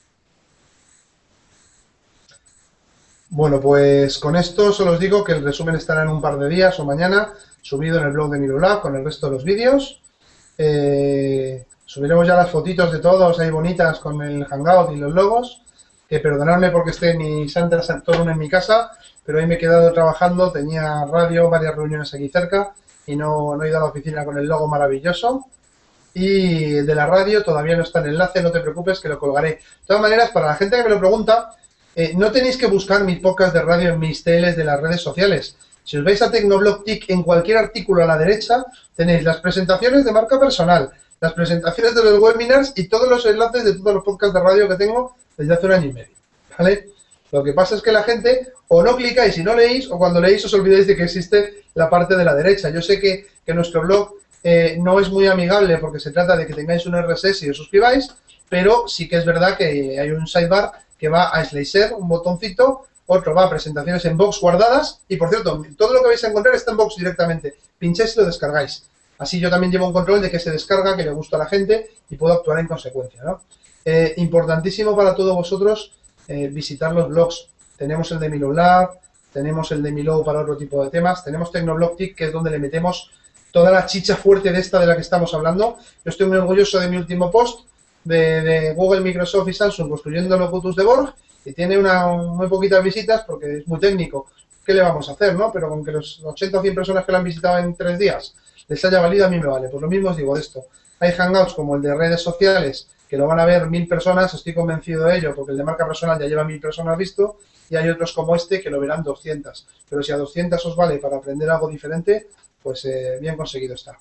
Bueno, pues con esto solo os digo que el resumen estará en un par de días o mañana subido en el blog de Mirulab con el resto de los vídeos. Eh, subiremos ya las fotitos de todos ahí bonitas con el hangout y los logos. Que perdonadme porque esté en mi Santa Santorum en mi casa, pero ahí me he quedado trabajando, tenía radio, varias reuniones aquí cerca y no, no he ido a la oficina con el logo maravilloso. Y de la radio todavía no está el enlace, no te preocupes que lo colgaré. De todas maneras, para la gente que me lo pregunta, eh, no tenéis que buscar mis podcasts de radio en mis T Ls de las redes sociales. Si os vais a Tecnoblog T I C, en cualquier artículo a la derecha tenéis las presentaciones de marca personal, las presentaciones de los webinars y todos los enlaces de todos los podcasts de radio que tengo desde hace un año y medio, ¿vale? Lo que pasa es que la gente o no clicáis y no leéis, o cuando leéis os olvidáis de que existe la parte de la derecha. Yo sé que, que nuestro blog eh, no es muy amigable porque se trata de que tengáis un R S S y os suscribáis, pero sí que es verdad que hay un sidebar que va a Slicer, un botoncito, otro va a presentaciones en box guardadas, y por cierto, todo lo que vais a encontrar está en box directamente. Pincháis y lo descargáis. Así yo también llevo un control de que se descarga, que le gusta a la gente y puedo actuar en consecuencia, ¿no? Eh, importantísimo para todos vosotros eh, visitar los blogs. Tenemos el de Mirulab, tenemos el de Milo para otro tipo de temas, tenemos Tecnoblog T I C, que es donde le metemos toda la chicha fuerte de esta de la que estamos hablando. Yo estoy muy orgulloso de mi último post de, de Google, Microsoft y Samsung construyendo Locutus de Borg, y tiene una, muy poquitas visitas porque es muy técnico. ¿Qué le vamos a hacer, no? Pero con que los ochenta o cien personas que lo han visitado en tres días les haya valido, a mí me vale. Pues lo mismo os digo de esto. Hay hangouts como el de redes sociales, que lo van a ver mil personas, estoy convencido de ello, porque el de marca personal ya lleva mil personas visto, y hay otros como este que lo verán doscientas. Pero si a doscientas os vale para aprender algo diferente, pues eh, bien conseguido está.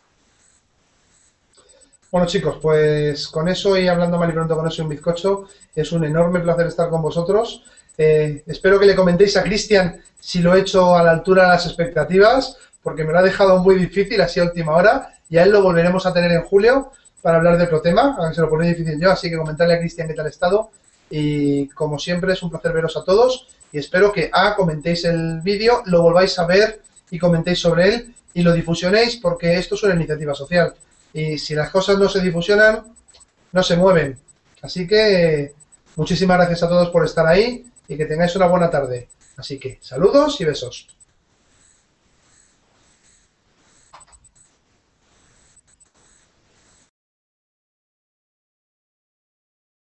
Bueno, chicos, pues con eso y hablando mal y pronto con eso y un bizcocho, es un enorme placer estar con vosotros. Eh, espero que le comentéis a Cristian si lo he hecho a la altura de las expectativas, porque me lo ha dejado muy difícil así a última hora, y a él lo volveremos a tener en julio para hablar de otro tema, aunque se lo pone difícil yo, así que comentarle a Cristian qué tal ha estado. Y como siempre es un placer veros a todos, y espero que A, comentéis el vídeo, lo volváis a ver y comentéis sobre él y lo difusionéis, porque esto es una iniciativa social. Y si las cosas no se difusionan, no se mueven. Así que muchísimas gracias a todos por estar ahí y que tengáis una buena tarde. Así que saludos y besos.